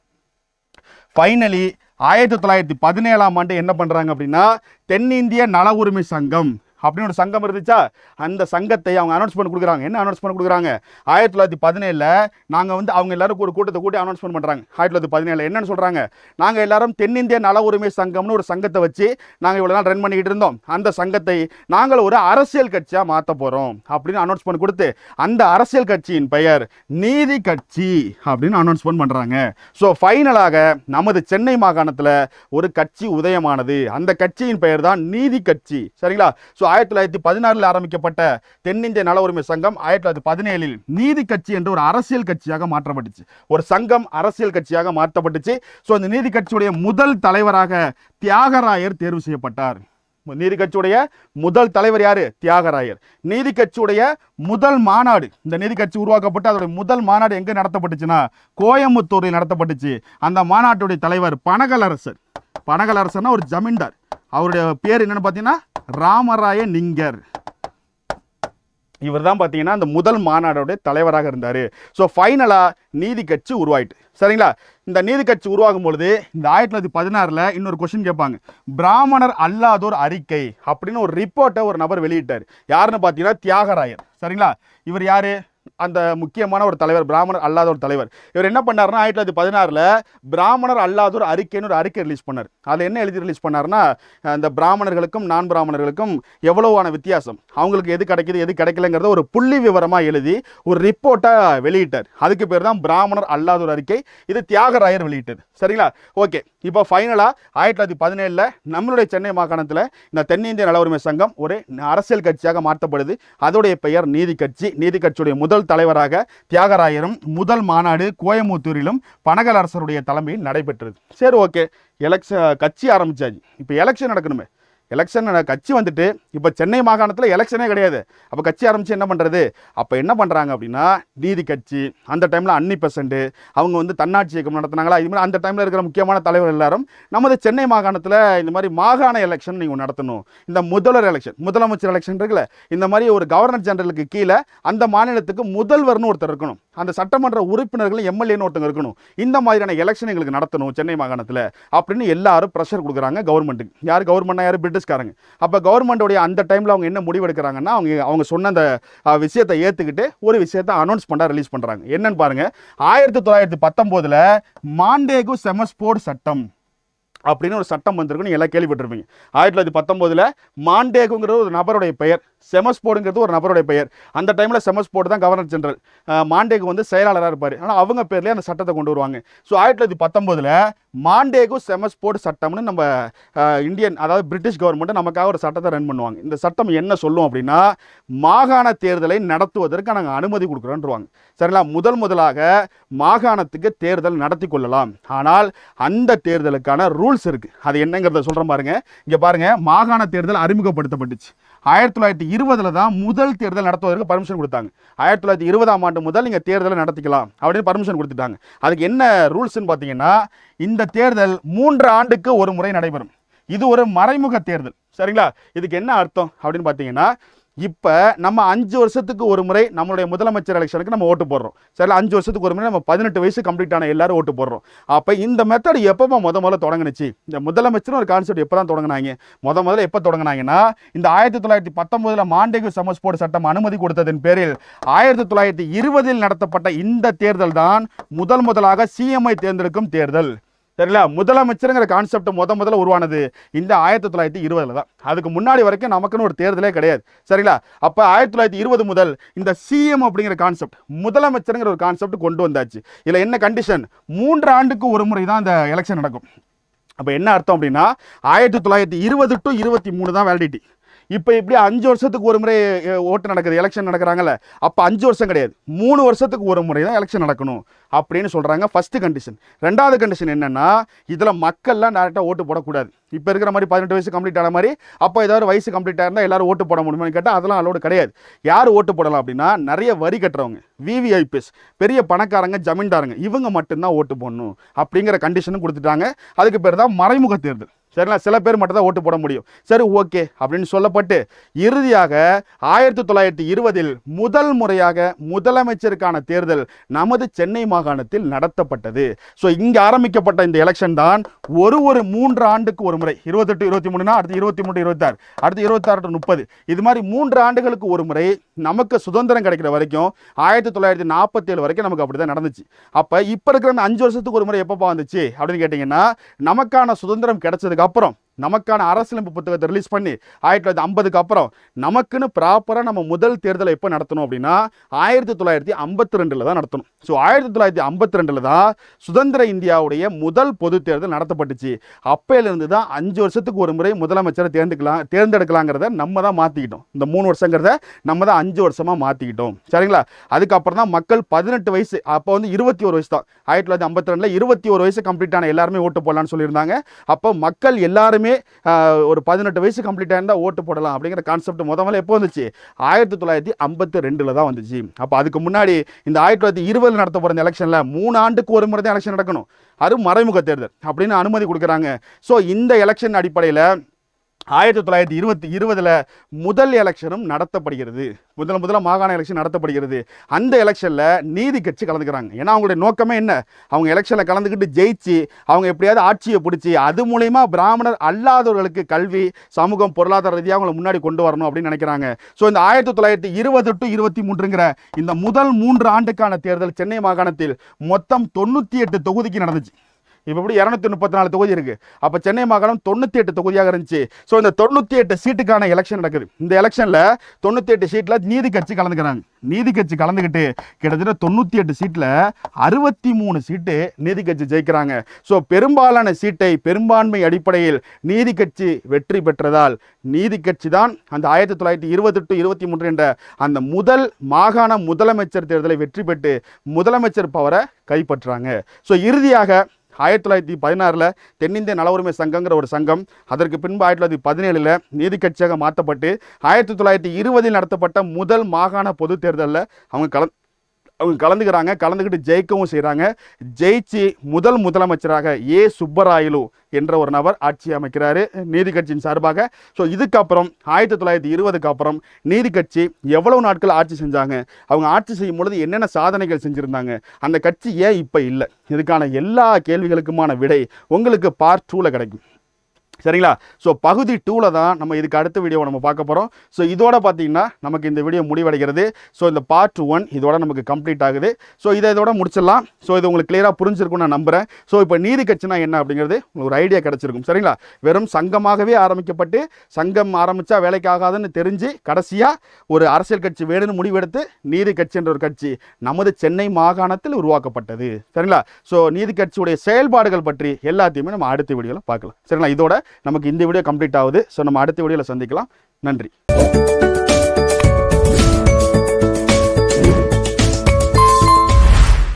Speaker 1: ஃபைனலி 1917ஆம் ஆண்டு என்ன பண்ணுறாங்க அப்படின்னா, தென்னிந்திய நல உரிமை சங்கம் அப்படின்னு ஒரு சங்கம் இருந்துச்சா, அந்த சங்கத்தை அவங்க அனௌன்ஸ்மெண்ட் கொடுக்குறாங்க. என்ன அனௌன்ஸ்மெண்ட் கொடுக்குறாங்க? 1917 நாங்கள் வந்து அவங்க எல்லாரும் ஒரு கூட்டத்தை கூட்டி அனௌன்ஸ்மெண்ட் பண்ணுறாங்க. 1917 என்னன்னு சொல்கிறாங்க, நாங்கள் எல்லாரும் தென்னிந்திய நல உரிமை சங்கம்னு ஒரு சங்கத்தை வச்சு நாங்கள் இவ்வளோ நாள் ரன் பண்ணிக்கிட்டு இருந்தோம், அந்த சங்கத்தை நாங்கள் ஒரு அரசியல் கட்சியாக மாற்ற போகிறோம் அப்படின்னு அனௌன்ஸ்மெண்ட் கொடுத்து, அந்த அரசியல் கட்சியின் பெயர் நீதி கட்சி அப்படின்னு அனௌன்ஸ்மெண்ட் பண்ணுறாங்க. ஸோ ஃபைனலாக நமது சென்னை மாகாணத்தில் ஒரு கட்சி உதயமானது. அந்த கட்சியின் பெயர் தான் நீதி கட்சி. சரிங்களா? ஸோ 1916 ஆரம்பிக்கப்பட்ட தென்னிந்திய நல உரிமை சங்கம் 1917 நீதி கட்சி என்ற ஒரு அரசியல் கட்சியாக மாற்றப்பட்டுச்சு. ஒரு சங்கம் அரசியல் கட்சியாக மாற்றப்பட்டுச்சு. ஸோ அந்த நீதி கட்சியுடைய முதல் தலைவராக தியாகராயர் தேர்வு செய்யப்பட்டார். நீதி கட்சியுடைய முதல் தலைவர் யாரு? தியாகராயர். நீதி கட்சியுடைய முதல் மாநாடு, இந்த நீதி கட்சி உருவாக்கப்பட்டு அதோட முதல் மாநாடு எங்க நடத்தப்பட்டுச்சுன்னா கோயம்புத்தூரில் நடத்தப்பட்டுச்சு. அந்த மாநாட்டுடைய தலைவர் பனகலரசர். பனகலரசர்னா ஒரு ஜமீன்தார். அவருடைய பேர் என்னன்னு பார்த்தீங்கன்னா ராமராய நிங்கர். இவர் தான் பார்த்தீங்கன்னா அந்த முதல் மாநாடோட தலைவராக இருந்தார். ஸோ ஃபைனலாக நீதி கட்சி உருவாயிட்டு. சரிங்களா? இந்த நீதி கட்சி உருவாகும் பொழுது இந்த 1916 இன்னொரு கொஸ்டின் கேட்பாங்க. பிராமணர் அல்லாதோர் அறிக்கை அப்படின்னு ஒரு ரிப்போர்ட்டை ஒரு நபர் வெளியிட்டார். யாருன்னு பார்த்தீங்கன்னா தியாகராயர். சரிங்களா? இவர் யாரு? அந்த முக்கியமான ஒரு தலைவர், பிராமணர் அல்லாத ஒரு தலைவர். இவர் என்ன பண்ணாருன்னா 1916 பிராமணர் அல்லாதோர் அறிக்கைன்னு ஒரு அறிக்கை ரிலீஸ் பண்ணார். அதில் என்ன எழுதி ரிலீஸ் பண்ணாருன்னா இந்த பிராமணர்களுக்கும் நான் பிராமணர்களுக்கும் எவ்வளவான வித்தியாசம், அவங்களுக்கு எது கிடைக்குது எது கிடைக்கலங்கிறத ஒரு புள்ளி விவரமாக எழுதி ஒரு ரிப்போர்ட்டை வெளியிட்டார். அதுக்கு பேர் தான் பிராமணர் அல்லாதோர் அறிக்கை. இது தியாகராயர் வெளியிட்டது. சரிங்களா? ஓகே, இப்போ ஃபைனலாக 1917 நம்மளுடைய சென்னை மாகாணத்தில் இந்த தென்னிந்திய நல உரிமை சங்கம் ஒரு அரசியல் கட்சியாக மாற்றப்படுது. அதோடைய பெயர் நீதி கட்சி. நீதி கட்சியுடைய முதல் தலைவராக தியாகராயரும், முதல் மாநாடு கோயம்புத்தூரிலும் பனகலரசருடைய தலைமையில் நடைபெற்றது. சரி, ஓகே, கட்சி ஆரம்பிச்சாச்சு. இப்போ எலெக்ஷன் நடக்கணுமே. எலெக்ஷன் கட்சி வந்துட்டு இப்போ சென்னை மாகாணத்தில் எலெக்ஷனே கிடையாது. அப்போ கட்சி ஆரம்பித்து என்ன பண்ணுறது? அப்போ என்ன பண்ணுறாங்க அப்படின்னா நீதி கட்சி அந்த டைமில் அன்னி% அவங்க வந்து தன்னாட்சி இயக்கம் நடத்தினாங்களா. இது மாதிரி அந்த டைமில் இருக்கிற முக்கியமான தலைவர் எல்லாரும் நமது சென்னை மாகாணத்தில் இந்த மாதிரி மாகாண எலெக்ஷன் நீங்கள் நடத்தணும். இந்த முதல்வர் எலெக்ஷன், முதலமைச்சர் எலெக்ஷன் இருக்குல்ல, இந்த மாதிரி ஒரு கவர்னர் ஜெனரலுக்கு கீழே அந்த மாநிலத்துக்கு முதல்வர்னு ஒருத்தர் இருக்கணும், அந்த சட்டமன்ற உறுப்பினர்கள் எம்எல்ஏன்னு ஒருத்தங்க இருக்கணும். இந்த மாதிரியான எலெக்ஷன் எங்களுக்கு நடத்தணும் சென்னை மாகாணத்தில் அப்படின்னு எல்லாரும் ப்ரெஷர் கொடுக்குறாங்க கவர்மெண்ட்டுக்கு. யார் கவர்மெண்ட்னா? யார்? பிரிட்டிஷ்காரங்க. அப்போ கவர்மெண்டோடைய அந்த டைமில் அவங்க என்ன முடிவு எடுக்கிறாங்கன்னா அவங்க சொன்ன அந்த விஷயத்தை ஏற்றுக்கிட்டு ஒரு விஷயத்தை அனௌன்ஸ் பண்ண ரிலீஸ் பண்ணுறாங்க. என்னன்னு பாருங்க. 1919 மாண்டேகு செமஸ்போர்ட் சட்டம் அப்படின்னு ஒரு சட்டம் வந்திருக்கு. நீங்கள் எல்லாம் கேள்விப்பட்டிருப்பீங்க. 1919 மாண்டேகுங்கிற ஒரு நபருடைய பெயர், செமஸ்போர்டுங்கிறது ஒரு நபருடைய பெயர். அந்த டைமில் செமஸ்போர்டு தான் கவர்னர் ஜெனரல், மாண்டேகு வந்து செயலாளராக இருப்பார். ஆனால் அவங்க பேர்லேயே அந்த சட்டத்தை கொண்டு வருவாங்க. ஸோ 1919 மாண்டேகு செமஸ்போர்டு சட்டம்னு நம்ம இந்தியன், அதாவது பிரிட்டிஷ் கவர்மெண்ட் நமக்காக ஒரு சட்டத்தை ரன் பண்ணுவாங்க. இந்த சட்டம் என்ன சொல்லும் அப்படின்னா மாகாண தேர்தலை நடத்துவதற்கு நாங்கள் அனுமதி கொடுக்குறோன்றுவாங்க. சரிங்களா? முதலாக மாகாணத்துக்கு தேர்தல் நடத்தி கொள்ளலாம். ஆனால் அந்த தேர்தலுக்கான ரூல்ஸ் இருக்கு. அது என்னங்கிறத சொல்றேன் பாருங்க. இங்க பாருங்க, மாகாண தேர்தல் அறிமுகப்படுத்தப்பட்டுச்சு 1920 தான் முதல் தேர்தல் நடத்துவதற்கு பர்மிஷன் கொடுத்தாங்க. 1920ஆம் ஆண்டு முதல் நீங்க தேர்தலை நடத்திக்கலாம் அப்படின்னு பர்மிஷன் கொடுத்துட்டாங்க. அதுக்கு என்ன ரூல்ஸ்ன்னு பார்த்தீங்கன்னா இந்த தேர்தல் 3 ஆண்டுக்கு ஒரு முறை நடைபெறும். இது ஒரு மறைமுக தேர்தல். சரிங்களா? இதுக்கு என்ன அர்த்தம் அப்படின்னு பார்த்தீங்கன்னா இப்போ நம்ம 5 வருஷத்துக்கு ஒரு முறை நம்மளுடைய முதலமைச்சர் எலெக்ஷனுக்கு நம்ம ஓட்டு போடுறோம். சரிங்களா? 5 வருஷத்துக்கு ஒரு முறை நம்ம 18 வயசு கம்ப்ளீட் ஆன எல்லாரும் ஓட்டு போடுறோம். அப்போ இந்த மெத்தட் எப்போ முதல்ல தொடங்குனுச்சு? இந்த முதலமைச்சர் ஒரு கான்செப்ட் எப்போ தான் தொடங்கினாங்க? முதல்ல எப்போ தொடங்கினாங்கன்னா இந்த 1919 மாண்டேகு செமஸ்போர்ட் சட்டம் அனுமதி கொடுத்ததன் பேரில் 1920 நடத்தப்பட்ட இந்த தேர்தல் தான் முதலாக சிஎம்ஐ தேர்ந்தெடுக்கும் தேர்தல். சரிங்களா? முதலமைச்சருங்கிற கான்செப்ட் முதல்ல உருவானது இந்த 1920 தான். அதுக்கு முன்னாடி வரைக்கும் நமக்குன்னு ஒரு தேர்தலே கிடையாது. சரிங்களா? அப்ப 1920 முதல் இந்த சிஎம் அப்படிங்கிற கான்செப்ட், முதலமைச்சருங்கிற ஒரு கான்செப்ட் கொண்டு வந்தாச்சு. இதுல என்ன கண்டிஷன்? 3 ஆண்டுக்கு ஒரு முறை தான் இந்த எலெக்ஷன் நடக்கும். அப்ப என்ன அர்த்தம் அப்படின்னா 1920 to 23 தான் வேலிடிட்டி. இப்போ இப்படி 5 வருஷத்துக்கு ஒரு முறை ஓட்டு நடக்குது, எலெக்ஷன் நடக்கிறாங்கல்ல, அப்போ 5 வருஷம் கிடையாது, 3 வருஷத்துக்கு ஒரு முறை தான் எலெக்ஷன் நடக்கணும் அப்படின்னு சொல்கிறாங்க. First condition. ரெண்டாவது கண்டிஷன் என்னென்னா இதில் மக்கள்லாம் டேரெக்டாக ஓட்டு போடக்கூடாது. இப்போ இருக்கிற மாதிரி 18 வயசு கம்ப்ளீட் ஆன மாதிரி அப்போ ஏதாவது வயசு கம்ப்ளீட் ஆயிருந்தால் எல்லாரும் ஓட்டு போட முடியுமான்னு கேட்டால் அதெல்லாம் அலோடு கிடையாது. யார் ஓட்டு போடலாம் அப்படின்னா நிறைய வரி கட்டுறவங்க, விவிஐபிஎஸ், பெரிய பணக்காரங்க, ஜமீன்தாருங்க, இவங்க மட்டும்தான் ஓட்டு போடணும் அப்படிங்கிற கண்டிஷனும் கொடுத்துட்டாங்க. அதுக்கு பேர் தான் மறைமுக தேர்தல். சரிங்களா? சில பேர் மட்டும் தான் ஓட்டு போட முடியும். சரி, ஓகே அப்படின்னு சொல்லப்பட்டு இறுதியாக 1920 முதல் முறையாக முதலமைச்சருக்கான தேர்தல் நமது சென்னை மாகாணத்தில் நடத்தப்பட்டது. ஸோ இங்கே ஆரம்பிக்கப்பட்ட இந்த எலெக்ஷன் தான் ஒரு 3 ஆண்டுக்கு ஒரு முறை, 28 23 அடுத்து 23 26 அடுத்து 26 to 30, இது மாதிரி 3 ஆண்டுகளுக்கு ஒரு முறை நமக்கு சுதந்திரம் கிடைக்கிற வரைக்கும் 1947 வரைக்கும் நமக்கு அப்படி தான் நடந்துச்சு. அப்போ இப்போ இருக்கிற அந்த 5 வருஷத்துக்கு ஒரு முறை எப்பப்போ வந்துச்சு அப்படின்னு கேட்டிங்கன்னா நமக்கான சுதந்திரம் கிடைச்சதுக்கு அப்புறம் நமக்கான அரசியலமைப்பு புத்தகத்தை ரிலீஸ் பண்ணி 1950க்கு அப்புறம் நமக்குன்னு ப்ராப்பராக நம்ம முதல் தேர்தலை எப்போ நடத்தணும் அப்படின்னா 1952 தான் நடத்தணும். ஸோ 1952 தான் சுதந்திர இந்தியாவுடைய முதல் பொது தேர்தல் நடத்தப்பட்டுச்சு. அப்பையிலிருந்து தான் 5 வருஷத்துக்கு ஒரு முறை முதலமைச்சரை தேர்ந்தெடுக்கலாங்கிறத நம்ம தான் மாற்றிக்கிட்டோம். இந்த 3 வருஷங்கிறத நம்ம தான் 5 வருஷமாக மாற்றிக்கிட்டோம். சரிங்களா? அதுக்கப்புறம் தான் மக்கள் 18 வயசு, அப்போ வந்து 21 வயசு தான் 1952 21 வயசு கம்ப்ளீட் ஆன எல்லாருமே ஓட்டு போடலான்னு சொல்லியிருந்தாங்க. அப்போ மக்கள் எல்லாருமே எல்லாருமே ஒரு 18 வயசு கம்ப்ளீட் ஆயிருந்தால் ஓட்டு போடலாம் அப்படிங்கிற கான்செப்ட் முதல்ல எப்போ வந்துச்சு? 1952 தான் வந்துச்சு. அப்போ அதுக்கு முன்னாடி இந்த 1920 நடத்த போகிற இந்த எலெக்ஷனில் 3 ஆண்டுக்கு ஒரு முறை தான் எலெக்ஷன் நடக்கணும், அது மறைமுக தேர்தல் அப்படின்னு அனுமதி கொடுக்குறாங்க. ஸோ இந்த எலெக்ஷன் அடிப்படையில் 1920 முதல் எலெக்ஷனும் நடத்தப்படுகிறது. முதல்ல மாகாண எலெக்ஷன் நடத்தப்படுகிறது. அந்த எலெக்ஷனில் நீதி கட்சி கலந்துக்கிறாங்க. ஏன்னா அவங்களுடைய நோக்கமே என்ன? அவங்க எலெக்ஷனில் கலந்துக்கிட்டு ஜெயிச்சு அவங்க எப்படியாவது ஆட்சியை பிடிச்சி அது மூலயமா பிராமணர் அல்லாதவர்களுக்கு கல்வி, சமூகம், பொருளாதார ரீதியாக அவங்களை முன்னாடி கொண்டு வரணும் அப்படின்னு நினைக்கிறாங்க. ஸோ இந்த 1920 to 23ங்கிற இந்த முதல் 3 ஆண்டுக்கான தேர்தல் சென்னை மாகாணத்தில் மொத்தம் 98 தொகுதிக்கு நடந்துச்சு. இப்போ எப்படி 234 தொகுதி இருக்குது. அப்போ சென்னை மாகாணம் 98 தொகுதியாக இருந்துச்சு. ஸோ இந்த 98 சீட்டுக்கான எலெக்ஷன் நடக்குது. இந்த எலெக்ஷனில் 98 சீட்டில் நீதி கட்சி கலந்துக்கிறாங்க. நீதி கட்சி கலந்துக்கிட்டு கிட்டத்தட்ட 98 சீட்டில் 63 சீட்டு நீதி கட்சி ஜெயிக்கிறாங்க. ஸோ பெரும்பாலான சீட்டை பெரும்பான்மை அடிப்படையில் நீதி கட்சி வெற்றி பெற்றதால் நீதி கட்சி தான் அந்த 1920 to 23 என்ற அந்த முதல் மாகாண முதலமைச்சர் தேர்தலை வெற்றி பெற்று முதலமைச்சர் பவரை கைப்பற்றாங்க. ஸோ இறுதியாக 1916 தென்னிந்திய நல உரிமை சங்கங்கிற ஒரு சங்கம், அதற்கு பின்பு 1917 நீதி கட்சியாக மாற்றப்பட்டு 1920 நடத்தப்பட்ட முதல் மாகாண பொது தேர்தலில் அவங்க கலந்துக்கிறாங்க. கலந்துக்கிட்டு ஜெயிக்கவும் செய்கிறாங்க. ஜெயிச்சு முதலமைச்சராக சுப்பராயலு என்ற ஒரு நபர் ஆட்சி அமைக்கிறாரு நீதி கட்சியின் சார்பாக. ஸோ இதுக்கப்புறம் 1920க்கு அப்புறம் நீதி கட்சி எவ்வளவு நாட்கள் ஆட்சி செஞ்சாங்க, அவங்க ஆட்சி செய்யும் பொழுது என்னென்ன சாதனைகள் செஞ்சுருந்தாங்க, அந்த கட்சி ஏன் இப்போ இல்லை, இதுக்கான எல்லா கேள்விகளுக்குமான விடை உங்களுக்கு பார்ட் 2ல் கிடைக்கும். சரிங்களா? ஸோ பகுதி 2ல் தான் நம்ம இதுக்கு அடுத்த வீடியோவை நம்ம பார்க்க போகிறோம். ஸோ இதோட பார்த்தீங்கன்னா நமக்கு இந்த வீடியோ முடிவடைகிறது. ஸோ இந்த பார்ட் 1 இதோட நமக்கு கம்ப்ளீட் ஆகுது. ஸோ இதோட முடிச்சிடலாம். ஸோ இது உங்களுக்கு கிளியராக புரிஞ்சிருக்கும்னு நான் நம்புகிறேன். ஸோ இப்போ நீதி கட்சினா என்ன அப்படிங்கிறது ஒரு ஐடியா கிடச்சிருக்கும். சரிங்களா? வெறும் சங்கமாகவே ஆரம்பிக்கப்பட்டு சங்கம் ஆரம்பித்தா வேலைக்கு ஆகாதுன்னு தெரிஞ்சு கடைசியாக ஒரு அரசியல் கட்சி வேணும்னு முடிவெடுத்து நீதி கட்சி என்ற ஒரு கட்சி நமது சென்னை மாகாணத்தில் உருவாக்கப்பட்டது. சரிங்களா? ஸோ நீதி கட்சியுடைய செயல்பாடுகள் பற்றி எல்லாத்தையுமே நம்ம அடுத்த வீடியோவில் பார்க்கலாம். சரிங்களா? இதோட நமக்கு இந்த வீடியோ கம்ப்ளீட் ஆகுது. ஸோ நம்ம அடுத்த வீடியோவில் சந்திக்கலாம். நன்றி.